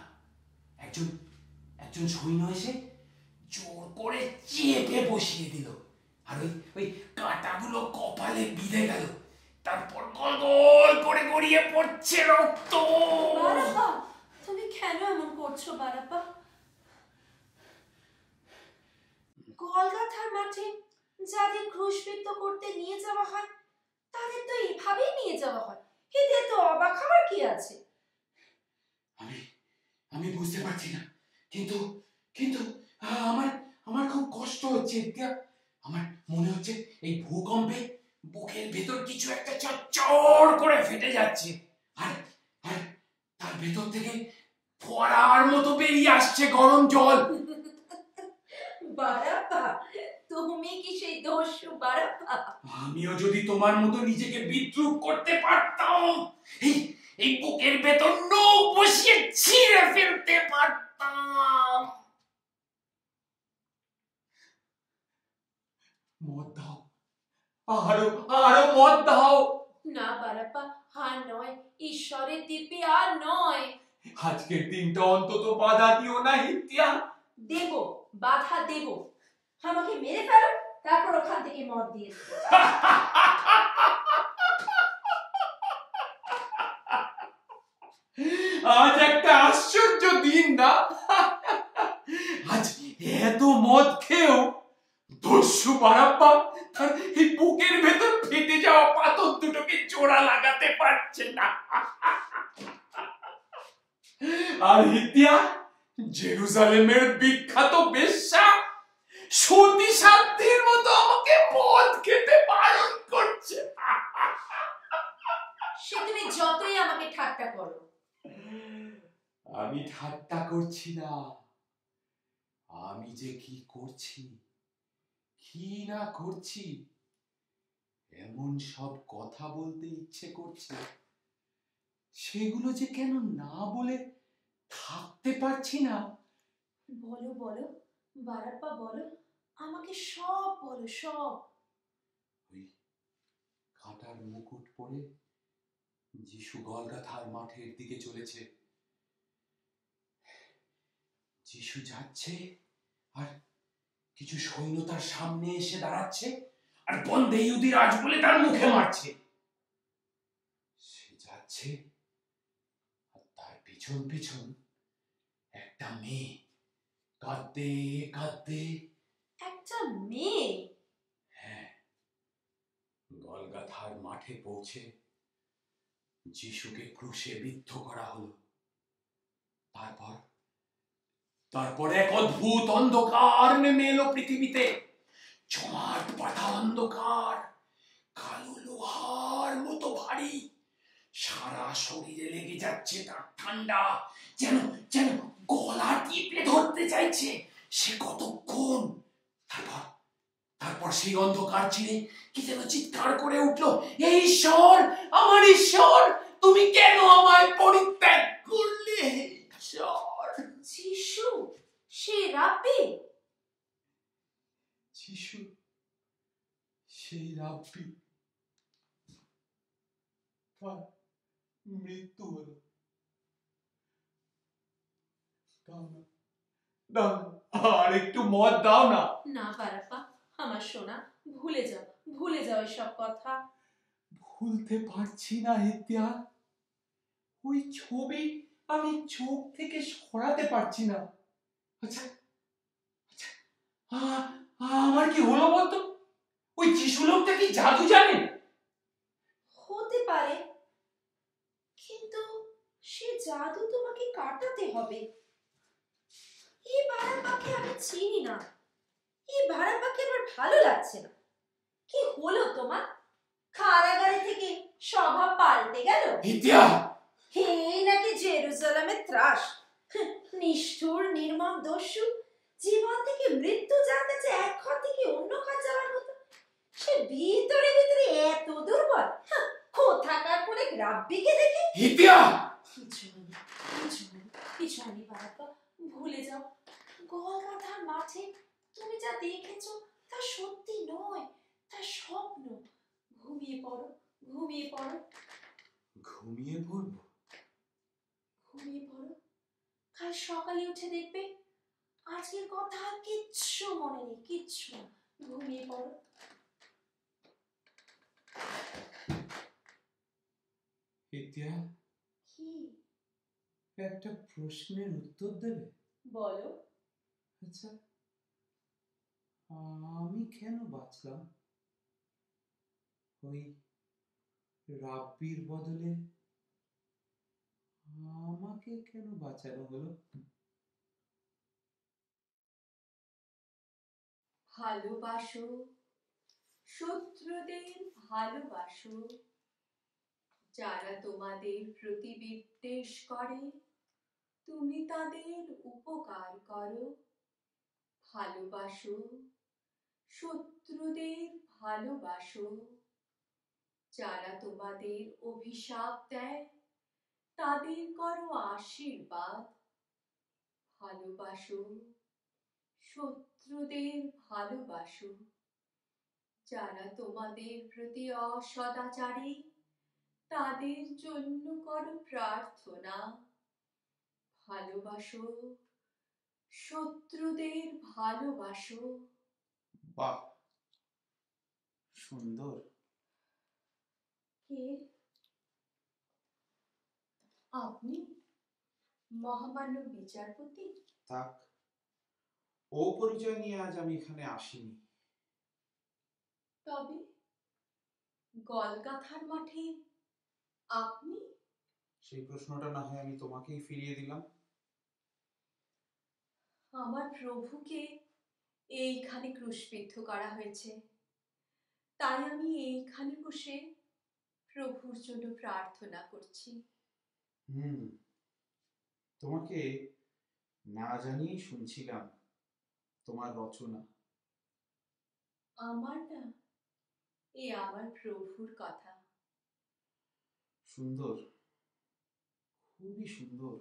একজন সৈন্য এসে জোর করে চেপে বসিয়ে দিল, আর ওই কাঁটাগুলো কপালে বিঁধে গেল। তারপর গল গল করে গড়িয়ে পড়ছে রক্ত। বারাপ্পা, তুমি কেন এমন করছো বারাপ্পা? গলগাথার মাঠে যাদের ক্রুশবিদ্ধ করতে নিয়ে যাওয়া হয় তাদের তো এইভাবেই নিয়ে যাওয়া হয়, এতে তো অবাক হওয়ার কি আছে? আমি বুঝতে পারছি না, কিন্তু কিন্তু আমার খুব কষ্ট হচ্ছে। আমার মনে হচ্ছে এই ভূকম্পে বুকের ভেতর কিছু একটা চচ্চড় করে ফেটে যাচ্ছে, আর আর তার ভেতর থেকে ফোয়ারার মতো বেরিয়ে আসছে গরম জল। বারাপ্পা, তুমি কি সেই দস্যু বারাপ্পা? আমিও যদি তোমার মতো নিজেকে বিদ্রুপ করতে পারতাম, এই এই বুকের ভেতর নখ বসিয়ে ছিঁড়ে ফেলতে পারতাম। মদ দাও, আরো আরো মদ দাও। না বারাপ্পা, আর নয়, ঈশ্বরের দিব্যি আর নয়। আজকের দিনটা অন্তত বাধা দিও না হিতিয়া। দেব, বাধা দেব। আমাকে মেরে ফেলো, তারপর ওখান থেকে মদ দিয়ে দেবো। আজ একটা আশ্চর্য দিন না? আজ এত মদ খেয়েও দস্যু বারাপ্পা তার এই বুকের ভেতর ফেটে যাওয়া পাথর দুটোকে জোড়া লাগাতে পারছে না। আর হিতিয়া জেরুজালেমের বিখ্যাত বেশ্যা সতী সাধ্যের মতো আমাকে মদ খেতে বারণ করছে। সে তুমি যতই আমাকে ঠাট্টা করো। আমি ঠাট্টা করছি না, আমি যে কি করছি কি না করছি, এমন সব কথা বলতে ইচ্ছে করছে, সেগুলো যে কেন না বলে থাকতে পারছি না। বলো বলো বারাপ্পা, বলো, আমাকে সব বলো, সব। ওই কাঁটার মুকুট পরে যিশু গলগাথার মাঠের দিকে চলেছে। যিশু যাচ্ছে, আর কিছু সৈন্য তার সামনে এসে দাঁড়াচ্ছে, আর বন্দে ইহুদিরাজ বলে তার মুখে মারছে। সে যাচ্ছে, আর তার পিছন পিছন একটা মেয়ে কাঁদতে কাঁদতে। একটা মেয়ে? হ্যাঁ, গলগাথার মাঠে পৌঁছে যিশুকে ক্রুশে বিদ্ধ করা হলো। তারপর তারপর এক অদ্ভুত অন্ধকার নেমে এলো পৃথিবীতে। জমাট বাঁধা অন্ধকার, কালো লোহার মতো ভারী, সারা শরীরে লেগে যাচ্ছে তার ঠান্ডা, যেন যেন গলা টিপে ধরতে চাইছে সে কতক্ষণ। তারপর তারপর সেই অন্ধকার চিরে কি যেন চিৎকার করে উঠলো, এই ঈশ্বর, আমার ঈশ্বর, তুমি কেন আমায় পরিত্যাগ করলে? ঈশ্বর। যিশু, সে রাব্বি? যিশু সেই রাব্বি, তার মৃত্যু হলো। দাও না, দাও না, আর একটু মদ দাও না। না বারাপ্পা, আমার সোনা, ভুলে যাও, ভুলে যাও এসব কথা। ভুলতে পারছি না হিতিয়া, ওই ছবি আমি চোখ থেকে সরাতে পারছি না। আচ্ছা আচ্ছা, আমার কি হলো বলতো? ওই যিশু লোকটা কি জাদু জানে? হতে পারে, কিন্তু সে জাদু তোমাকে কাটাতে হবে। এই বারাপ্পাকে আমি চিনি না, এই বারাপ্পাকে আমার ভালো লাগছে না। কি হলো তোমার? কারাগারে থেকে স্বভাব পাল্টে গেল? হিতিয়া, এই নাকি জেরুজালেমের ত্রাস? নিষ্ঠুর নির্মম দস্যু, জীবন থেকে মৃত্যু জানতেছে এক ঘর থেকে অন্য ঘর যাওয়ার মতো। সে ভিতরে ভিতরে এত দুর্বল। কোথাকার করে রাব্বিকে দেখে। হিতিয়া, কিছু নেই, কিছু নেই, কিছু নেই বারাপ্পা, ভুলে যাও। গলগাথার মাঠে তুমি যা দেখেছো তা সত্যি নয়, তা স্বপ্ন। ঘুমিয়ে পড়ো, ঘুমিয়ে পড়ো, ঘুমিয়ে পড়বো? ঘুমিয়ে পড়ো। কাল সকালে উঠে দেখবে আজকের কথা কিচ্ছু মনে নেই, কিচ্ছু না। ঘুমিয়ে পড়ো। হিতিয়া, কি? একটা প্রশ্নের উত্তর দেবে? বলো। আচ্ছা, আমি কেন বাঁচলাম? ওই রাব্বির বদলে আমাকে কেন বাঁচানো হলো? ভালোবাসো, শত্রুদের ভালোবাসো, যারা তোমাদের প্রতি বিদ্বেষ করে তুমি তাদের উপকার করো। ভালোবাসো, শত্রুদের ভালোবাসো, যারা তোমাদের অভিশাপ দেয় তাদের করো আশীর্বাদ। ভালোবাসো, শত্রুদের ভালোবাসো, যারা তোমাদের প্রতি অসদাচারী তাদের জন্য করো প্রার্থনা। ভালোবাসো, শত্রুদের ভালোবাসো। বাহ, সুন্দর। কে আপনি? মহামান্য বিচারপতি? থাক, ও পরিচয় নিয়ে আজ আমি এখানে আসিনি। তবে গলগাথার মাঠে আপনি? সেই প্রশ্নটা না হয় আমি তোমাকেই ফিরিয়ে দিলাম। আমার প্রভুকে এইখানে ক্রুশবিদ্ধ করা হয়েছে, তাই আমি এইখানে বসে প্রভুর জন্য প্রার্থনা করছি। তোমাকে না জানিয়েই শুনছিলাম তোমার রচনা। আমার না, এ আমার প্রভুর কথা। সুন্দর, খুবই সুন্দর।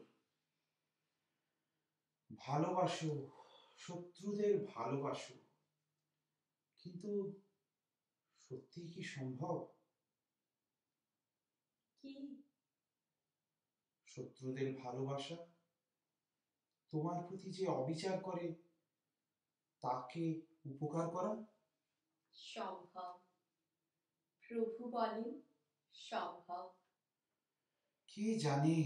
ভালোবাসো, শত্রুদের ভালোবাসো, কিন্তু সত্যি কি সম্ভব? কি? শত্রুদের ভালোবাসা, তোমার প্রতি যে অবিচার করে তাকে উপকার করা? সম্ভব। প্রভু বলেন সম্ভব। কে জানে,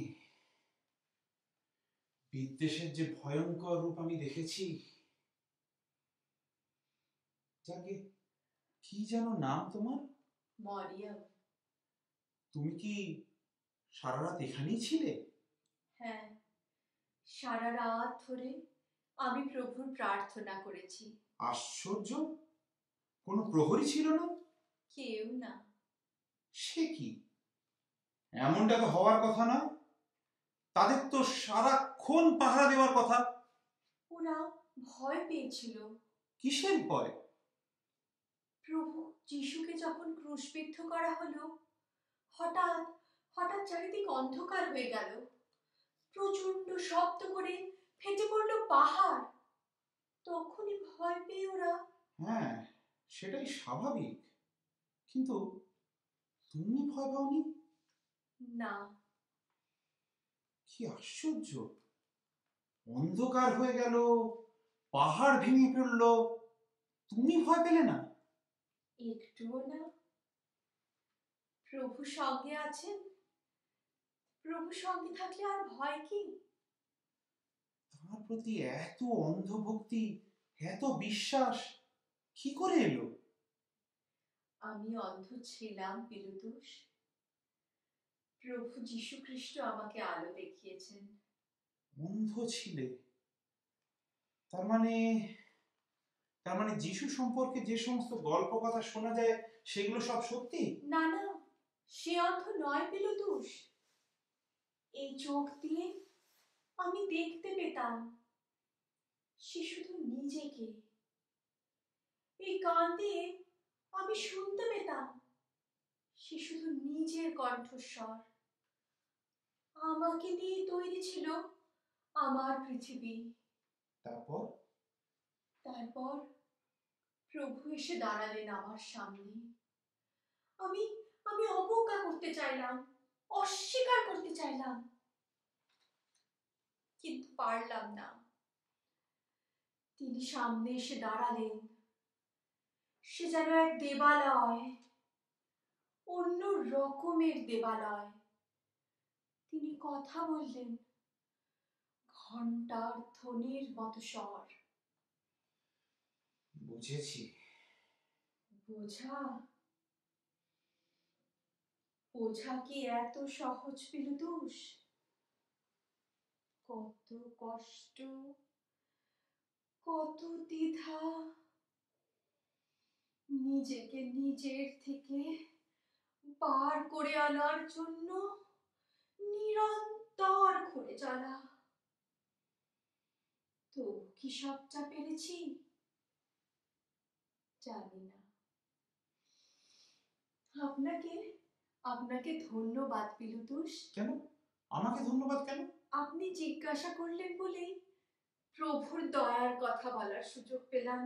বিদ্বেষের যে ভয়ঙ্কর রূপ আমি দেখেছি। যাকে, কি যেন নাম তোমার? মরিয়ম। তুমি কি সারা রাত এখানেই ছিলে? হ্যাঁ, সারা রাত ধরে আমি প্রভুর প্রার্থনা করেছি। আশ্চর্য, কোনো প্রহরী ছিল না? কেউ না। সে কি? এমনটা তো হওয়ার কথা না। তাদের তো সারাক্ষণ পাহারা দেওয়ার কথা। ওরা ভয় পেয়েছিল। কিসের ভয়? প্রভু যিশুকে যখন ক্রুশবিদ্ধ করা হলো, হঠাৎ হঠাৎ চারিদিক অন্ধকার হয়ে গেল। প্রচন্ড শব্দ করে ফেটে পড়লো পাহাড়। তখনই ভয় পেয়ে ওরা। হ্যাঁ, সেটাই স্বাভাবিক, কিন্তু তুমি ভয় পাওনি? না। কি আশ্চর্য, অন্ধকার হয়ে গেল, পাহাড় ভেঙে পড়ল, তুমি ভয় পেলে না? একটুও না। প্রভু সঙ্গে আছেন, প্রভু সঙ্গে থাকলে আর ভয় কি? তার প্রতি এত অন্ধভক্তি, এত বিশ্বাস কি করে এলো? আমি অন্ধ ছিলাম পিলুতুস। প্রভু যীশু খ্রিস্ট আমাকে আলো দেখিয়েছেন। অন্ধ ছিলে? তার মানে যিশু সম্পর্কে যে সমস্ত গল্প কথা শোনা যায় সেগুলো সব সত্যি? না না, সে অন্ধ নয় পিলুতুস। এই চোখ দিয়ে আমি দেখতে পেতাম। সে শুধু নিজেকে। এই কান দিয়ে আমি শুনতে পেতাম। সে শুধু নিজের কণ্ঠস্বর। আমাকে দিয়ে তৈরি ছিল আমার পৃথিবী। তারপর তারপর প্রভু এসে দাঁড়ালেন আমার সামনে। আমি আমি অবজ্ঞা করতে চাইলাম, অস্বীকার করতে চাইলাম, কিন্তু পারলাম না। তিনি সামনে এসে দাঁড়ালেন। সে যেন এক দেবালয়, অন্য রকমের দেবালয়। তিনি কথা বললেন, ঘণ্টার ধ্বনির মতো স্বর। বুঝেছি। বোঝা? বোঝা কি এত সহজ পিলুতুস? কত কষ্ট, কত দ্বিধা, নিজেকে নিজের থেকে বার করে আনার জন্য নিরন্তর ঘুরে চলা। তো কি সবটা পেরেছি জানি না। আপনাকে আপনাকে ধন্যবাদ পিলুতুষ। কেন? আমাকে ধন্যবাদ কেন? আপনি জিজ্ঞাসা করলেন বলেই প্রভুর দয়ার কথা বলার সুযোগ পেলাম।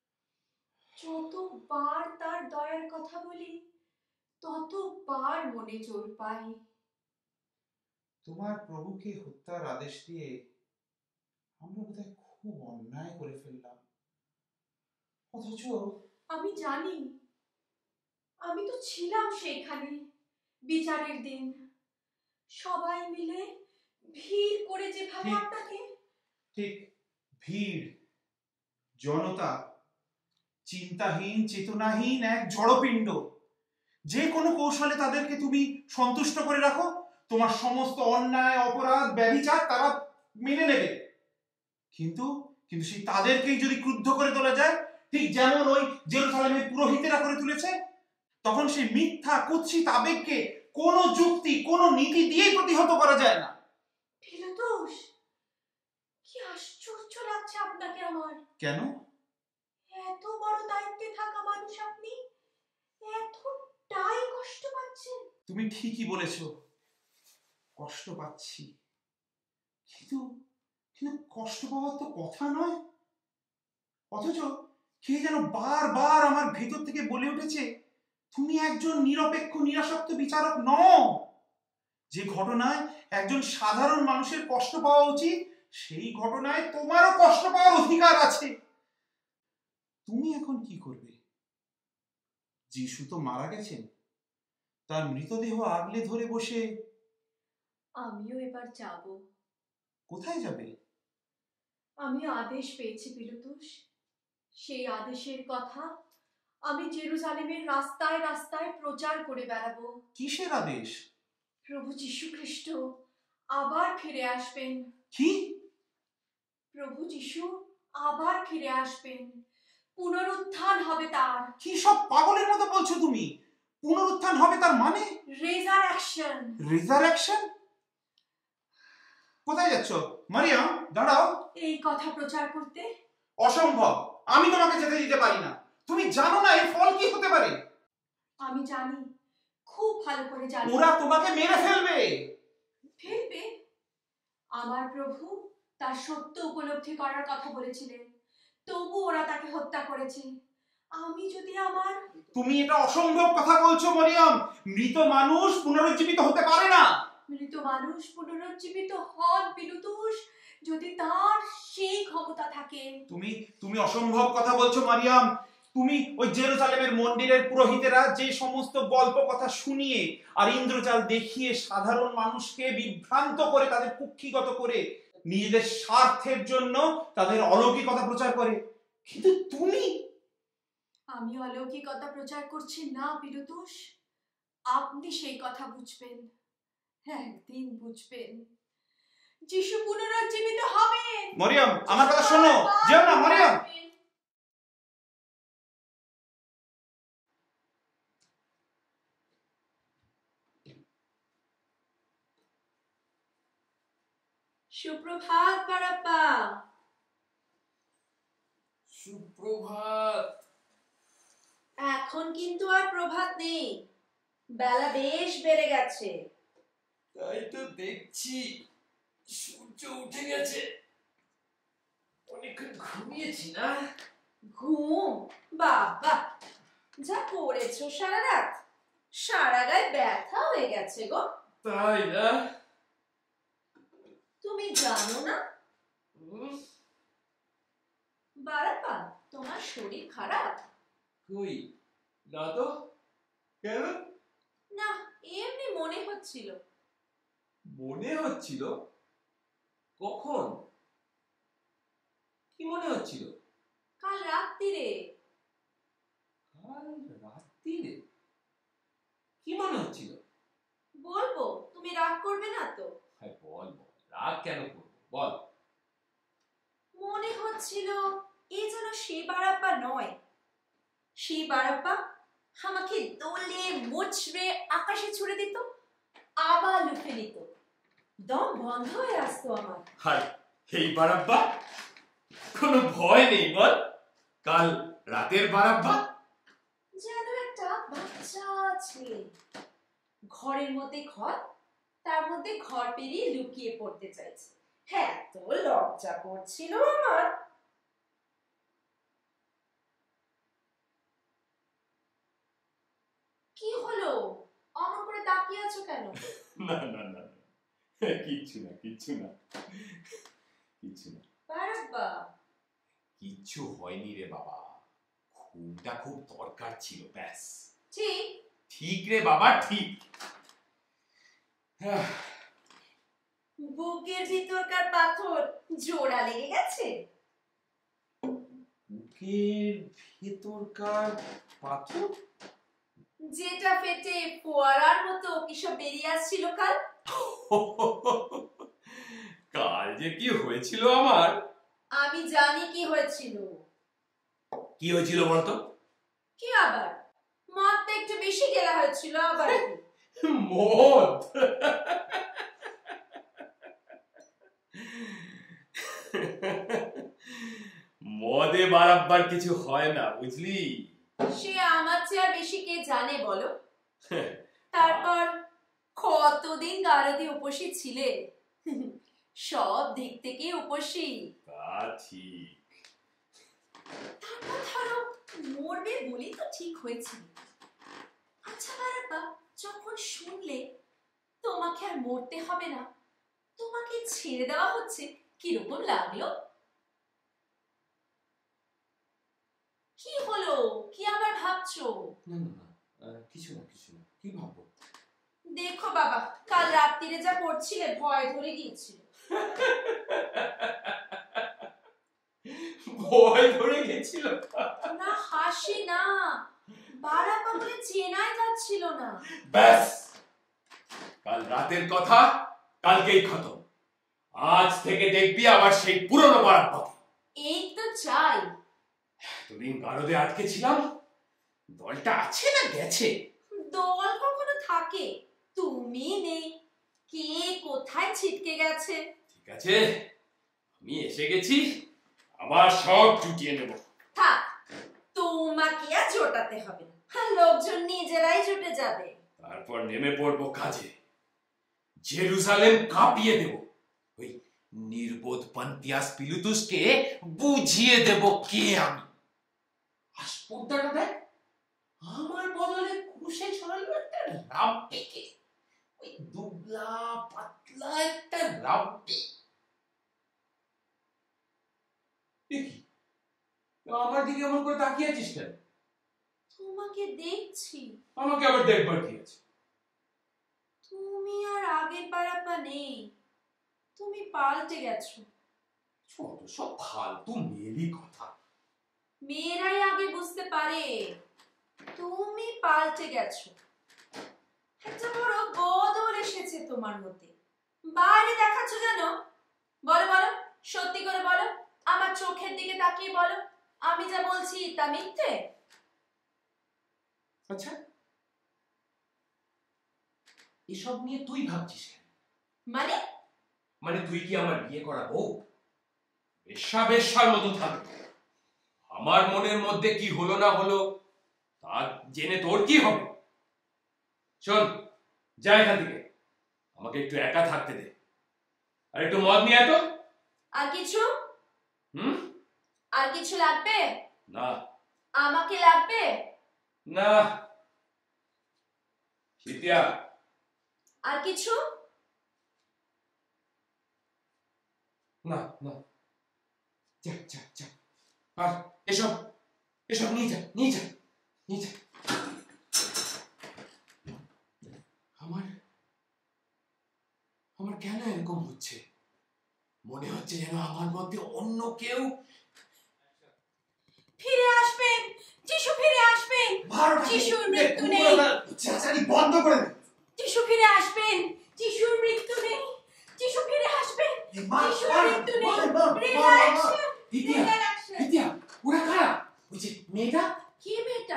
যতবার তার দয়ার কথা বলি ততবার মনে জোর পাই। তোমার প্রভুকে হত্যার আদেশ দিয়ে আমরা বোধহয় খুব অন্যায় করে ফেললাম। অথচ আমি জানি, আমি তো ছিলাম সেইখানে বিচারের দিন। সবাই মিলে ভিড় করে যেভাবে ঠিক। আপনাকে ঠিক ভিড়, জনতা, চিন্তাহীন চেতনাহীন এক জড়পিণ্ড। যে কোনো কৌশলে তাদেরকে তুমি সন্তুষ্ট করে রাখো, তোমার সমস্ত অন্যায় অপরাধ ব্যভিচার তারা মেনে নেবে। কিন্তু কিন্তু সেই তাদেরকেই যদি ক্রুদ্ধ করে তোলা যায়, ঠিক যেমন ওই জেরুজালেমের পুরোহিতেরা করে তুলেছে, তখন সেই মিথ্যা কুৎসিত আবেগকে কোনো যুক্তি কোনো নীতি দিয়েই প্রতিহত করা যায় না। পিলুতুষ, কি আশ্চর্য লাগছে আপনাকে আমার। কেন? এত বড় দায়িত্বে থাকা মানুষ আপনি এতটাই কষ্ট পাচ্ছেন। তুমি ঠিকই বলেছ, কষ্ট পাচ্ছি। কিন্তু কিন্তু কষ্ট পাওয়ার তো কথা নয়। অথচ কে যেন বারবার আমার ভেতর থেকে বলে উঠেছে, তুমি একজন নিরপেক্ষ নিরাসক্ত বিচারক নও। যে ঘটনায় একজন সাধারণ মানুষের কষ্ট পাওয়া উচিত, সেই ঘটনায় তোমারও কষ্ট পাওয়ার অধিকার আছে। তুমি এখন কি করবে? যিশু তো মারা গেছেন, তার মৃতদেহ আগলে ধরে বসে আমিও এবার যাব। কোথায় যাবে? আমি আদেশ পেয়েছি পিলুতুষ। সেই আদেশের কথা আমি জেরুজালেমের রাস্তায় রাস্তায় প্রচার করে বেড়াবো। কিসের আদেশ? প্রভু যীশু খ্রিস্ট আবার ফিরে আসবেন। কি? প্রভু যীশু আবার ফিরে আসবেন, পুনরুত্থান হবে তার। কি সব পাগলের মতো বলছো তুমি? পুনরুত্থান হবে তার মানে? রেজারেকশন। রিজারেকশন? কোথায় যাচ্ছ মারিয়াম? দাঁড়াও। এই কথা প্রচার করতে? অসম্ভব, আমি তোমাকে যেতে দিতে পারি না। তুমি জানো না এর ফল কি হতে পারে? আমি জানি, খুব ভালো করে জানি। ওরা তোমাকে মেরে ফেলবে। ফেলবে? আমার প্রভু তার সত্য উপলব্ধি করার কথা বলেছিলেন, তবু ওরা তাকে হত্যা করেছে। আমি যদি আমার তুমি এটা অসম্ভব কথা বলছো মারিয়াম। মৃত মানুষ পুনরুজ্জীবিত হতে পারে না। মৃত মানুষ পুনরুজ্জীবিত হন পিলুতুষ, যদি তার সেই ক্ষমতা থাকে। তুমি তুমি অসম্ভব কথা বলছো মারিয়াম। তুমি ওই জেরুজালেমের মন্দিরের পুরোহিতেরা যে সমস্ত গল্প কথা শুনিয়ে আর ইন্দ্রজাল দেখিয়ে সাধারণ মানুষকে বিভ্রান্ত করে, তাদের কুক্ষিগত করে নিজেদের স্বার্থের জন্য তাদের অলৌকিকতা প্রচার করে, কিন্তু তুমি। আমি অলৌকিকতা প্রচার করছি না পিলুতুষ। আপনি সেই কথা বুঝবেন, একদিন বুঝবেন। যিশু পুনরুজ্জীবিত হবেন। মারিয়াম, আমার কথা শোনো। যেও না মারিয়াম। সুপ্রভাত বারাপ্পা। সুপ্রভাত। এখন কিন্তু আর প্রভাত নেই, বেলা বেশ বেড়ে গেছে। তাই তো দেখছি, সূর্য উঠে গেছে। অনেকক্ষণ ঘুমিয়েছি না? ঘুম? বাবা, যা করেছো সারা রাত, সারা গায়ে ব্যথা হয়ে গেছে গো। তাই না? তুমি জানো না বারাপ্পা, তোমার শরীর খারাপ? কই না তো। কেন? না, এমনি মনে হচ্ছিল। মনে হচ্ছিল? কখন? কি মনে হচ্ছিল? কাল রাত্রিরে। কাল রাত্রিরে? কি মনে হচ্ছিল? বলবো? তুমি রাগ করবে না তো? হ্যাঁ বল বল, রাগ কেন করবো, বল। মনে হচ্ছিল এ যেন সে বারাপ্পা নয়, সেই বারাব্বা আমাকে দোলে মুচড়ে আকাশে ছুড়ে দিত, আবার লুফে নিত, দম বন্ধ হয়ে আসতো আমার। আর এই বারাব্বা কোনো ভয় নেই বল? কাল রাতের বারাব্বা যেন একটা বাচ্চা ছেলে, ঘরের মধ্যে ঘর, তার মধ্যে ঘর পেরিয়ে লুকিয়ে পড়তে চাইছে। হ্যাঁ, এত লজ্জা করছিল আমার। কি হলো, অমন করে তাকিয়ে আছো কেন? না না না না, কিচ্ছু না কিচ্ছু না কিচ্ছু না, বারাব্বা, কিচ্ছু হয়নি রে বাবা, ঘুমটা খুব দরকার ছিল, ব্যাস। ঠিক ঠিক রে বাবা, ঠিক। বুকের ভিতরকার পাথর জোড়া লেগে গেছে। বুকের ভেতরকার পাথর? যেটা ফেটে ফোয়ারার মতো কিসব বেরিয়ে আসছিল কাল। কাল যে কি হয়েছিল আমার। আমি জানি কি হয়েছিল। কি হয়েছিল বলতো? কি আবার? মদটা একটু বেশি গেলা হয়েছিল আবার কি? মদ? মদে বারাব্বার কিছু হয় না, বুঝলি? সে আমার চেয়ে আর বেশি কে জানে বলো? তারপর কতদিন গারদে উপসী ছিলে, সব দিক থেকে উপসী। তা ঠিক। তারপর ধরো মরবে বলি তো ঠিক হয়েছিল। আচ্ছা বারাব্বা, যখন শুনলে তোমাকে আর মরতে হবে না, তোমাকে ছেড়ে দেওয়া হচ্ছে, কিরকম লাগলো? কি হলো, কি আবার ভাবছো? না না না, কিছু না কিছু না, কি ভাববো? দেখো বাবা, কাল রাত্রিরে যা করছিলে ভয় ধরে গিয়েছিল। ভয় ধরে গেছিল? না হাসি না, বারাব্বা বলে চেনাই যাচ্ছিল না। ব্যাস, কাল রাতের কথা কালকেই খতম। আজ থেকে দেখবি আবার সেই পুরনো বারাব্বা। এই তো চাই। এতদিন গারদে আটকে ছিলাম, দলটা আছে না গেছে? দল কখনো থাকে, তুমি নেই, কে কোথায় ছিটকে গেছে। ঠিক আছে, আমি এসে গেছি, আবার সব জুটিয়ে নেব। থাক, তোমাকে আর জোটাতে হবে না, লোকজন নিজেরাই জুটে যাবে। তারপর নেমে পড়বো কাজে, জেরুজালেম কাঁপিয়ে দেব। ওই নির্বোধ পন্তিয়াস পিলুতুসকে বুঝিয়ে দেব কে আমি। আসপর্দাটা দেখ, আমার বদলে ক্রুশে ছড়ালো একটা রাব্বিকে, ওই দুবলা পাতলা একটা রাব্বি। দেখি, আমার দিকে এমন করে তাকিয়ে আছিস কেন? তোমাকে দেখছি। আমাকে আবার দেখবার কি আছে? তুমি আর আগের বারাব্বা নেই, তুমি পাল্টে গেছো। ছোট সব ফালতু মেয়েলি কথা। মেয়েরাই আগে বুঝতে পারে তুমি পাল্টে গেছো। একটা বড় বদল এসেছে তোমার মধ্যে, বাইরে দেখাচ্ছ যেন। বলো বলো, সত্যি করে বলো, আমার চোখের দিকে তাকিয়ে বলো, আমি যা বলছি তা মিথ্যে? আচ্ছা, এসব নিয়ে তুই ভাবছিস কেন? মানে? মানে তুই কি আমার বিয়ে করা বউ? বেশ্যা বেশ্যার মতো থাকবে। আমার মনের মধ্যে কি হলো না হলো তা জেনে তোর কি হবে? শোন, যা এখান থেকে, আমাকে একটু একা থাকতে দে। আর একটু মদ নিয়ে আয় তো। আর কিছু? হুম? আর কিছু লাগবে? না। আমাকে লাগবে? না। বিদ্যা। আর কিছু? না না, যা যা যা। আর এসব এসব নিয়ে যা নিয়ে যা নিয়ে যা। আমার আমার কেন এরকম হচ্ছে? মনে হচ্ছে যেন আমার মধ্যে অন্য কেউ। ফিরে আসবেন, যিশু ফিরে আসবেন। যিশুর মৃত্যু নেই। চেঁচানি বন্ধ করে দে। যিশু ফিরে আসবেন, যিশুর মৃত্যু নেই। যিশু ফিরে আসবেন, যিশুর মৃত্যু নেই। রিডাইরেকশন, বিদ্যা রিডাইরেকশন। বিদ্যা, ওরা কারা? ওই যে মেয়েটা। কি মেয়েটা?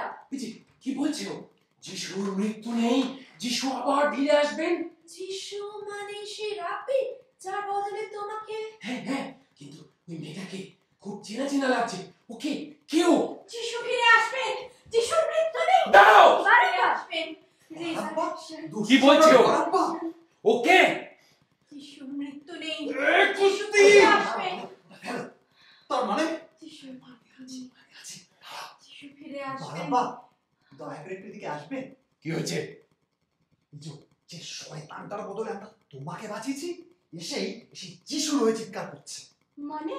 যিশুর মৃত্যু নেই, যিশু আবার ফিরে আসবেন। যিশু মানে সে রাব্বি যার বদলে তোমাকে। হ্যাঁ হ্যাঁ, কিন্তু ওই মেয়েটাকে খুব চেনা চেনা লাগছে। ওকে কেউ যিশু ফিরে আসবেন, যিশুর মৃত্যু নেই, দাও। ফিরে আসবেন। কি বলছো? ওকে যিশুর মৃত্যু নেই, এ, যিশু কুস্তি! ফিরে আসবেন, তার মানে যিশুর মৃত্যু নেই, যিশু ফিরে আসবেন। বারাব্বা, দয়া করে একটু এদিকে আসবেন। কি হচ্ছে? যে শয়তানটার বদলে আমরা তোমাকে বাঁচিয়েছি, এসেই যিশুর হয়ে চিৎকার করছে। মানে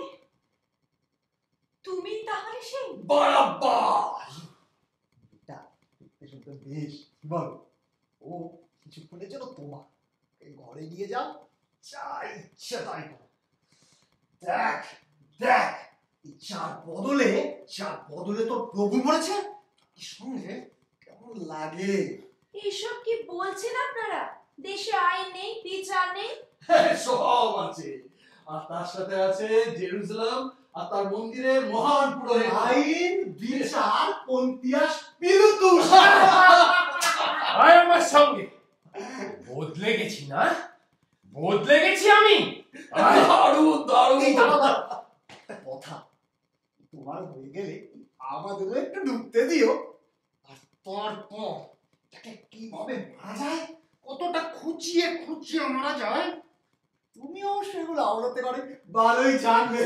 তুমি তাহলে সেই বারাব্বাস! এটা এসব তো বেশ, কি বলো? ও কিছুক্ষণের জন্য তোমার ঘরে নিয়ে যাও, যা ইচ্ছা তাই করো। দেখ দেখ, যার বদলে তোর প্রভু মরেছে, কি সঙ্গে কেমন লাগে। এসব কি বলছেন আপনারা? দেশে আইন নেই, বিচার নেই। সব আছে, আর তার সাথে আছে জেরুজালেম আর তার মন্দিরের মহান পুরোহিত। আইন, বিচার, পন্তিয়াস, পিলুতুস। আয় আমার সঙ্গে। বদলে গেছি না? বদলে গেছি আমি। আয়। দারুণ দারুণ। এই দাঁড়াও, দাঁড়াও। একটা কথা, তোমার হয়ে গেলে আমাদেরও একটু ঢুকতে দিও। আর তারপর তাকে কিভাবে মারা যায়, কতটা খুঁচিয়ে খুঁচিয়ে মারা যায়, তুমি অবশ্য এগুলো আওড়াতে করে ভালোই জানবে।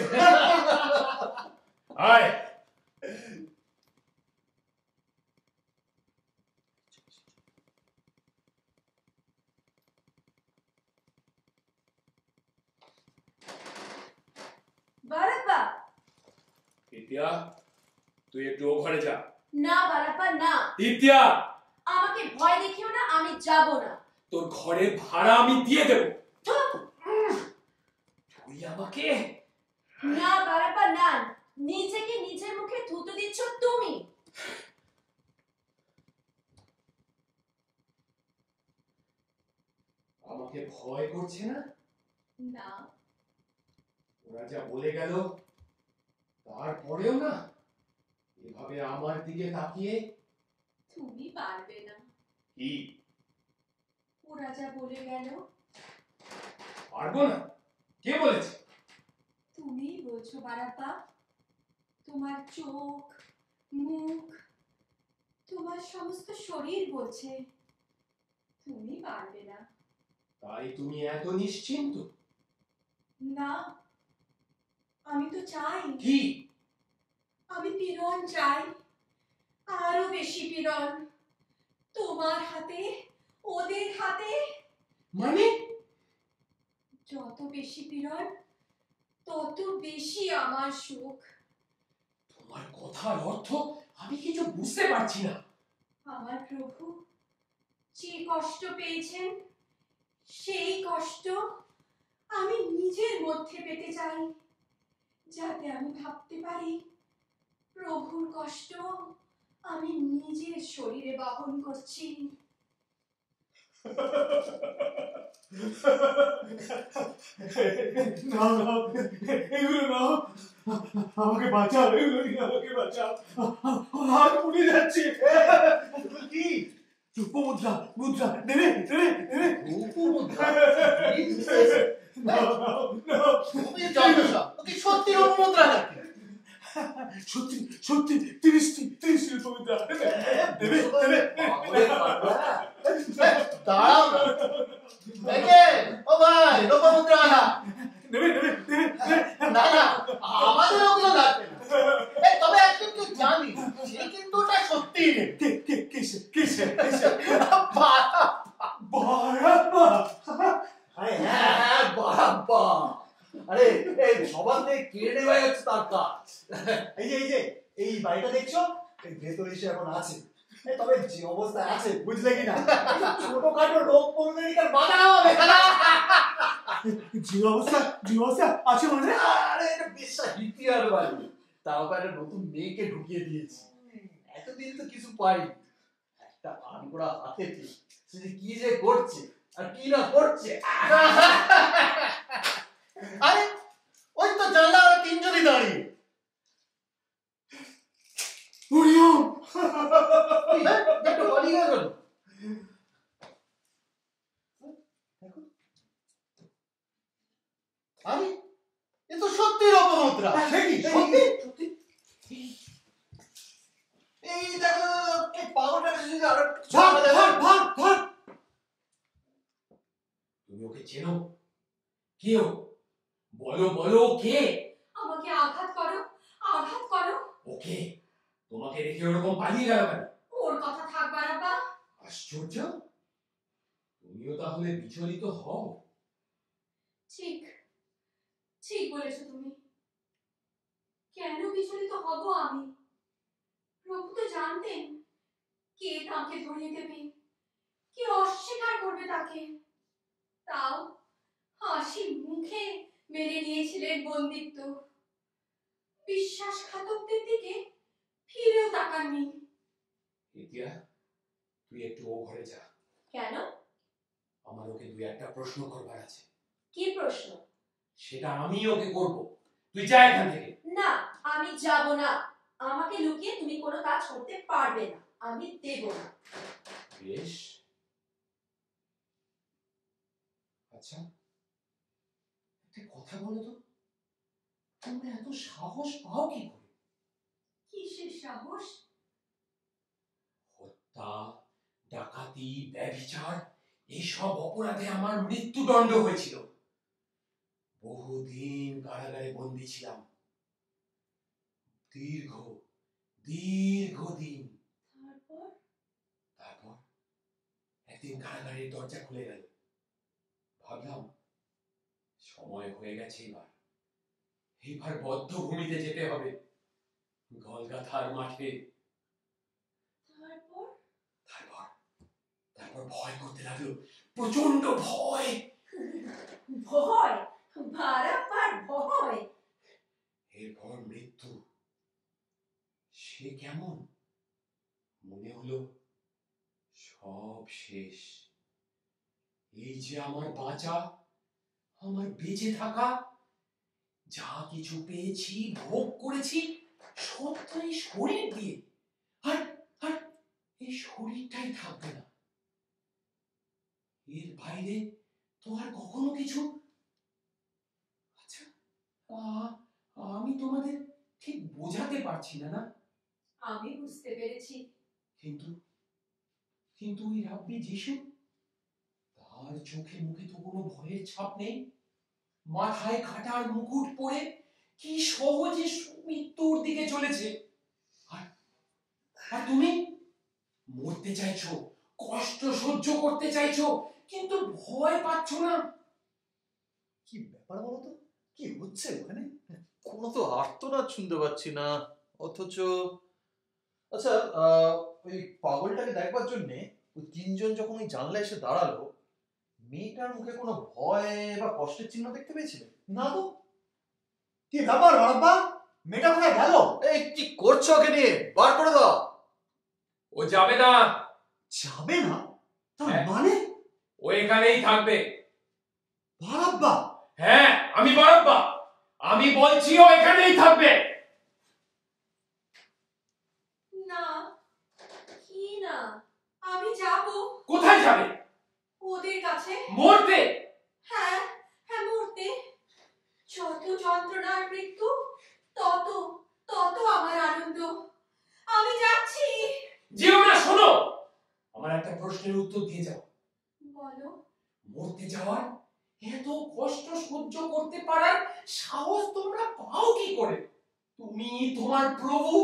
আয়। বারাব্বা! ইতিয়া, তুই একটু ও ঘরে যা। না বারাব্বা না, ইতিয়া, আমাকে ভয় দেখিও না, আমি যাব না। তোর ঘরের ভাড়া আমি দিয়ে দেব। ধুর! তুই আমাকে না বারাব্বা না, নিজেকে নিজের মুখে থুতু দিচ্ছ তুমি। আমাকে ভয় করছে না? না, ওরা যা বলে গেল তারপরেও না এভাবে আমার দিকে তাকিয়ে। তুমি পারবে না। কি ওরা যা বলে গেল পারবো না? কে বলেছে? তুমি বলছো বারাব্বা। তোমার চোখ, মুখ, তোমার সমস্ত শরীর বলছে তুমি পারবে না। তাই তুমি এত নিশ্চিন্ত? না, আমি তো চাই, কি? আমি পীড়ন চাই, আরো বেশি পীড়ন, তোমার হাতে, ওদের হাতে। মানে? যত বেশি পীড়ন তত বেশি আমার সুখ। তোমার কথার অর্থ আমি কিছু বুঝতে পারছি না। আমার প্রভু যে কষ্ট পেয়েছেন সেই কষ্ট আমি নিজের মধ্যে পেতে চাই, যাতে আমি ভাবতে পারি প্রভুর কষ্ট আমি নিজের শরীরে বহন করছি। না না, এগুলো না, আমাকে বাঁচাও, এগুলো নিয়ে আমাকে বাঁচাও, হাত পুড়ে যাচ্ছে। কি মুদ্রা, মুদ্রা নেবে নেবে নেবে। তুমি জানো সব, ওকে সত্যি অনুমোদরা নাকি? সত্যি সত্যি 30টি মুদ্রা নেবে নেবে। দাঁড়াও না। এই যে, ও ভাই, লোপামুদ্রা আনা। নেবে নেবে নেবে। না না, আমাদের ওগুলো লাগবে না। এই তবে একজনকে জানি, সে কিন্তু ওটা সত্যিই নেই। কিসে কিসে বারাব্বা। আরে হ্যাঁ হ্যাঁ, বারাব্বা। আরে এই সবার থেকে কেড়ে নেওয়া হচ্ছে তার কাজ। এই যে এই বাড়িটা দেখছো, এই ভেতরে এসে এখন আছে। তবে যে অবস্থায় আছে বুঝলে কিনা, ছোটখাটো রোগ পরিবেশিকার বাধা হবে। যে অবস্থা আছে মনে হয়। আরে এটা বিশ্বাস ইতিহার বাড়ি, তাও একটা নতুন মেয়েকে ঢুকিয়ে দিয়েছি। এতদিন তো কিছু পাইনি, একটা আনকোড়া হাতে পেয়ে সে যে কি যে করছে আর কি না করছে। আরে ওই তো জানলা ওরা তিনজনই দাঁড়িয়ে। একটু পালিয়ে গেল। আমি এ তো সত্যি রূপমুদ্রা। সে কি সত্যি? এই দেখো এই পাগলটাকে যদি আরো ধর ধর ধর ধর। তুমি ওকে চেনো? কে ও? বলো বলো কে? আমাকে আঘাত করো, আঘাত করো। ওকে তোমাকে রেখে ওরকম পালিয়ে গেল কেন? ওর কথা থাক বারাব্বা। আশ্চর্য, তুমিও তাহলে বিচলিত হও। ঠিক ঠিক বলেছো তুমি। কেন বিচলিত হব আমি? প্রভু তো জানতেন কে তাকে ধরিয়ে দেবে, কে অস্বীকার করবে তাকে। তাও হাসি মুখে মেনে নিয়েছিলেন বন্দিত্ব। বিশ্বাসঘাতকদের দিকে ফিরেও তাকাননি। ইতিয়া, তুই একটু ও ঘরে যা। কেন? আমার ওকে দুই একটা প্রশ্ন করবার আছে। কি প্রশ্ন? সেটা আমি ওকে করব, তুই যা এখান থেকে। না, আমি যাব না। আমাকে লুকিয়ে তুমি কোনো কাজ করতে পারবে না, আমি দেব না। বেশ, আচ্ছা একটা কথা বলো তো, তোমরা এত সাহস পাও কি করে? কিসের সাহস? হত্যা, ডাকাতি, ব্যভিচার এইসব অপরাধে আমার মৃত্যুদণ্ড হয়েছিল। বহুদিন কারাগারে বন্দী ছিলাম, দীর্ঘদিন। তারপর একদিন কারাগারের দরজা খুলে গেল। ভাবলাম সময় হয়ে গেছে, এবার বদ্ধভূমিতে যেতে হবে, গলগাথার মাঠে। তারপর ভয় করতে লাগলো, প্রচন্ড ভয়। ভয়? বারবার ভয়? এরপর মৃত্যু। সে কেমন? মনে হলো সব শেষ। এই যে আমার বাঁচা, আমার বেঁচে থাকা, যা কিছু পেয়েছি, ভোগ করেছি, সব তো এই শরীর দিয়ে। আর আর এই শরীরটাই থাকবে না। এর বাইরে তো আর কখনো কিছু। আচ্ছা, আমি তোমাদের ঠিক বোঝাতে পারছি না, না? আমি বুঝতে পেরেছি। কিন্তু কিন্তু ওই রাব্বি যিশু, তার চোখে মুখে তো কোনো ভয়ের ছাপ নেই। মাথায় কাঁটার মুকুট পরে কি সহজে মৃত্যুর দিকে চলেছে। আর আর তুমি মরতে চাইছো, কষ্ট সহ্য করতে চাইছো, কিন্তু ভয় পাচ্ছ না। কি ব্যাপার বলো তো, কি হচ্ছে ওখানে? কোনো তো আর্তনাদ শুনতে পাচ্ছি না, অথচ আচ্ছা ওই পাগলটাকে দেখবার জন্যে ওই তিনজন যখন ওই জানলায় এসে দাঁড়ালো, মেয়েটার মুখে কোনো ভয় বা কষ্টের চিহ্ন দেখতে পেয়েছিলে? না তো। কি ব্যাপার বারাব্বা? মেয়েটা কোথায় গেল? এই কি করছো ওকে নিয়ে? বার করে দাও। ও যাবে না। যাবে না? তার হ্যাঁ। মানে? ও এখানেই থাকবে। বারাব্বা? হ্যাঁ, আমি বারাব্বা। আমি বলছি ও এখানেই থাকবে। না, কি না? আমি যাব। কোথায় যাবে? ওদের কাছে। মরতে? হ্যাঁ, হ্যাঁ, মরতে। যত যন্ত্রণার মৃত্যু, তত তত আমার আনন্দ। আমি যাচ্ছি। যেও না, শোনো, আমার একটা প্রশ্নের উত্তর দিয়ে যাও। বলো। মরতে যাওয়ার এত কষ্ট সহ্য করতে পারার সাহস তোমরা পাও কি করে? তুমি, তোমার প্রভু।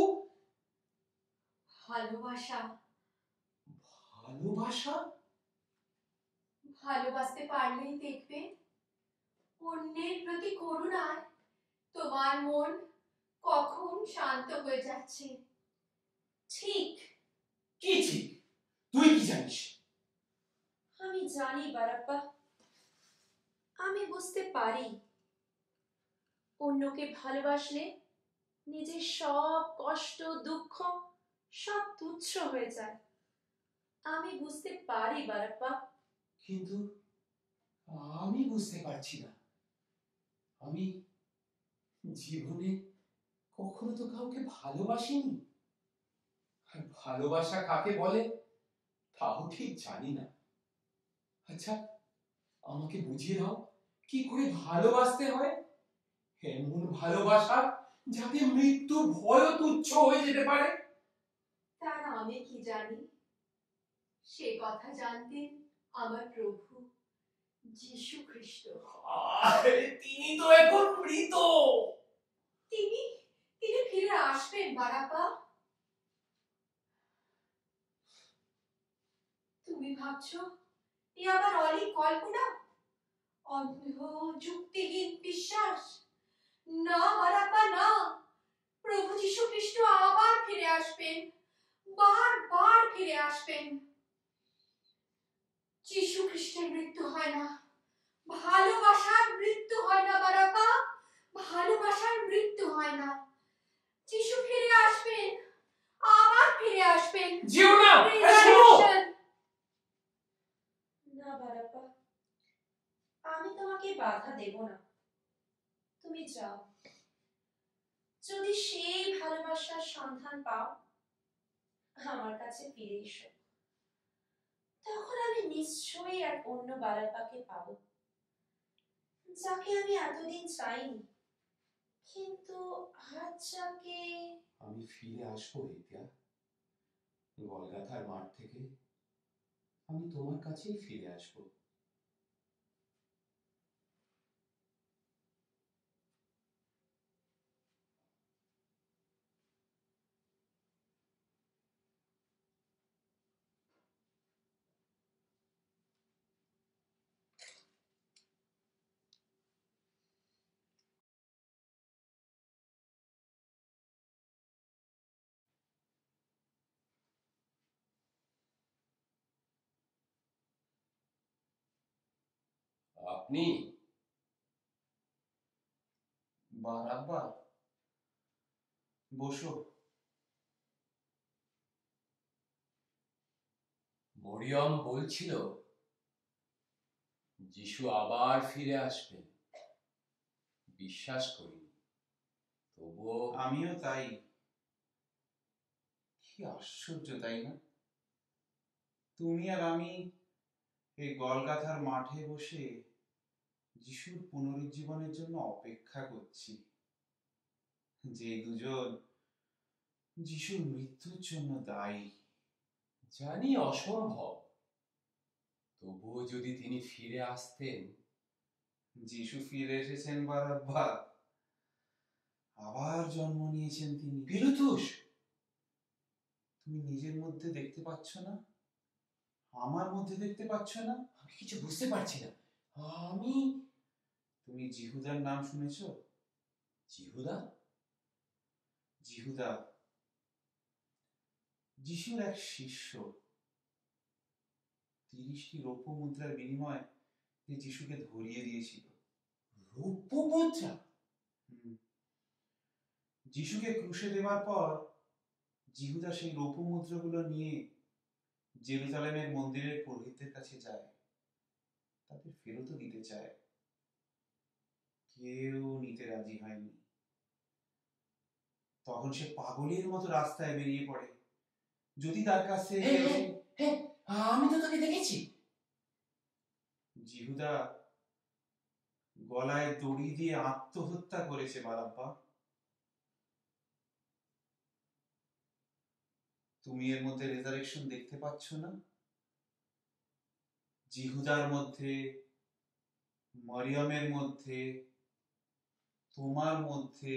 ভালোবাসা। ভালোবাসা? ভালোবাসতে পারলেই দেখবে অন্যের প্রতি করুণায় তোমার মন কখন শান্ত হয়ে যাচ্ছে। ঠিক। কি ঠিক? তুই কি জানিস? আমি জানি বারাব্বা, আমি বুঝতে পারি অন্যকে ভালোবাসলে নিজের সব কষ্ট দুঃখ সব তুচ্ছ হয়ে যায়। আমি বুঝতে পারি বারাব্বা। কিন্তু আমি বুঝতে পারছি না। আমি জীবনে কখনো তো কাউকে ভালোবাসিনি, আর ভালোবাসা কাকে বলে তাও ঠিক জানি না। আচ্ছা, আমাকে বুঝিয়ে দাও, কি করে ভালোবাসতে হয়, এমন ভালোবাসা যাতে মৃত্যু ভয় তুচ্ছ হয়ে যেতে পারে। তার আমি কি জানি, সে কথা জানতেন আমার প্রভু যীশু খ্রিস্ট। তিনি তো এখন মৃত। তিনি তিনি ফিরে আসবেন বারাপা। তুমি ভাবছো এ আবার অলিক কল্পনা, অন্ধ যুক্তিহীন বিশ্বাস? না বারাপা না, প্রভু যীশু খ্রিস্ট আবার ফিরে আসবেন, বারবার ফিরে আসবেন। যীশু খ্রিস্টের মৃত্যু হয় না, ভালোবাসার মৃত্যু হয় না বারাপা, ভালোবাসার মৃত্যু হয় না। যীশু ফিরে আসবেন, আবার ফিরে আসবেন। যেও না, Resurrection! না বারাপ্পা, আমি তোমাকে বাধা দেব না, তুমি যাও। যদি সেই ভালোবাসার সন্ধান পাও, আমার কাছে ফিরে এসো, তখন আমি নিশ্চয়ই এক অন্য বারাপ্পাকে পাবো, যাকে আমি এতদিন চাইনি, কিন্তু আজ যাকে। আমি ফিরে আসবো বিদ্যা, গলগাথার মাঠ থেকে আমি তোমার কাছেই ফিরে আসবো। আপনি? বারাব্বা, বসো। মরিয়ম বলছিল যিশু আবার ফিরে আসবেন, বিশ্বাস করিনি, তবুও আমিও তাই। কি আশ্চর্য, তাই না? তুমি আর আমি এই গলগাথার মাঠে বসে যিশুর পুনরুজ্জীবনের জন্য অপেক্ষা করছি, যে দুজন যিশুর মৃত্যুর জন্য দায়ী। জানি অসম্ভব, তবুও যদি তিনি ফিরে আসতেন। যিশু ফিরে এসেছেন বারাব্বা, আবার জন্ম নিয়েছেন তিনি। পিলাতুস, তুমি নিজের মধ্যে দেখতে পাচ্ছ না? আমার মধ্যে দেখতে পাচ্ছ না? আমি কিছু বুঝতে পারছি না। আমি তুমি জিহুদার নাম শুনেছ? জিহুদা? জিহুদা যিশুর এক শিষ্য। 30টি রৌপ্য মুদ্রার বিনিময়ে যে যিশুকে ধরিয়ে দিয়েছিল। রৌপ্য মুদ্রা? যিশুকে ক্রুশে দেওয়ার পর জিহুদা সেই রৌপ্য মুদ্রাগুলো নিয়ে জেরুজালেমের মন্দিরের পুরোহিতদের কাছে যায়, তাদের ফেরতও দিতে চায়। কেউ নিতে রাজি হয়নি। তখন সে পাগলের মতো রাস্তায় বেরিয়ে পড়ে, যদি তার কাছে আমি তো তাকে দেখেছি। জিহুদা গলায় দড়ি দিয়ে আত্মহত্যা করেছে বারাব্বা। তুমি এর মধ্যে রেজারেকশন দেখতে পাচ্ছ না? জিহুদার মধ্যে, মরিয়মের মধ্যে, তোমার মধ্যে,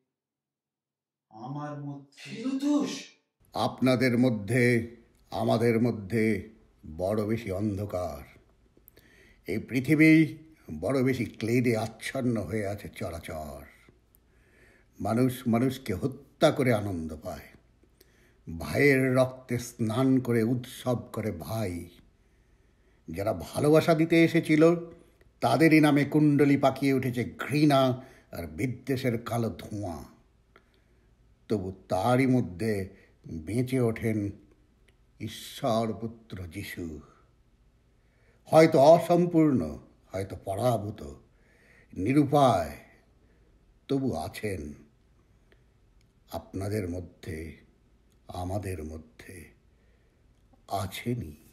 আমার মধ্যে। পিলাতুস, আপনাদের মধ্যে, আমাদের মধ্যে বড় বেশি অন্ধকার। এই পৃথিবী বড় বেশি ক্লেদে আচ্ছন্ন হয়ে আছে চরাচর। মানুষ মানুষকে হত্যা করে আনন্দ পায়, ভাইয়ের রক্তে স্নান করে উৎসব করে ভাই। যারা ভালোবাসা দিতে এসেছিল তাদেরই নামে কুণ্ডলি পাকিয়ে উঠেছে ঘৃণা আর বিদ্বেষের কালো ধোঁয়া। তবু তারই মধ্যে বেঁচে ওঠেন ঈশ্বর পুত্র যিশু। হয়তো অসম্পূর্ণ, হয়তো পরাভূত, নিরুপায়, তবু আছেন আপনাদের মধ্যে, আমাদের মধ্যে আছেনই।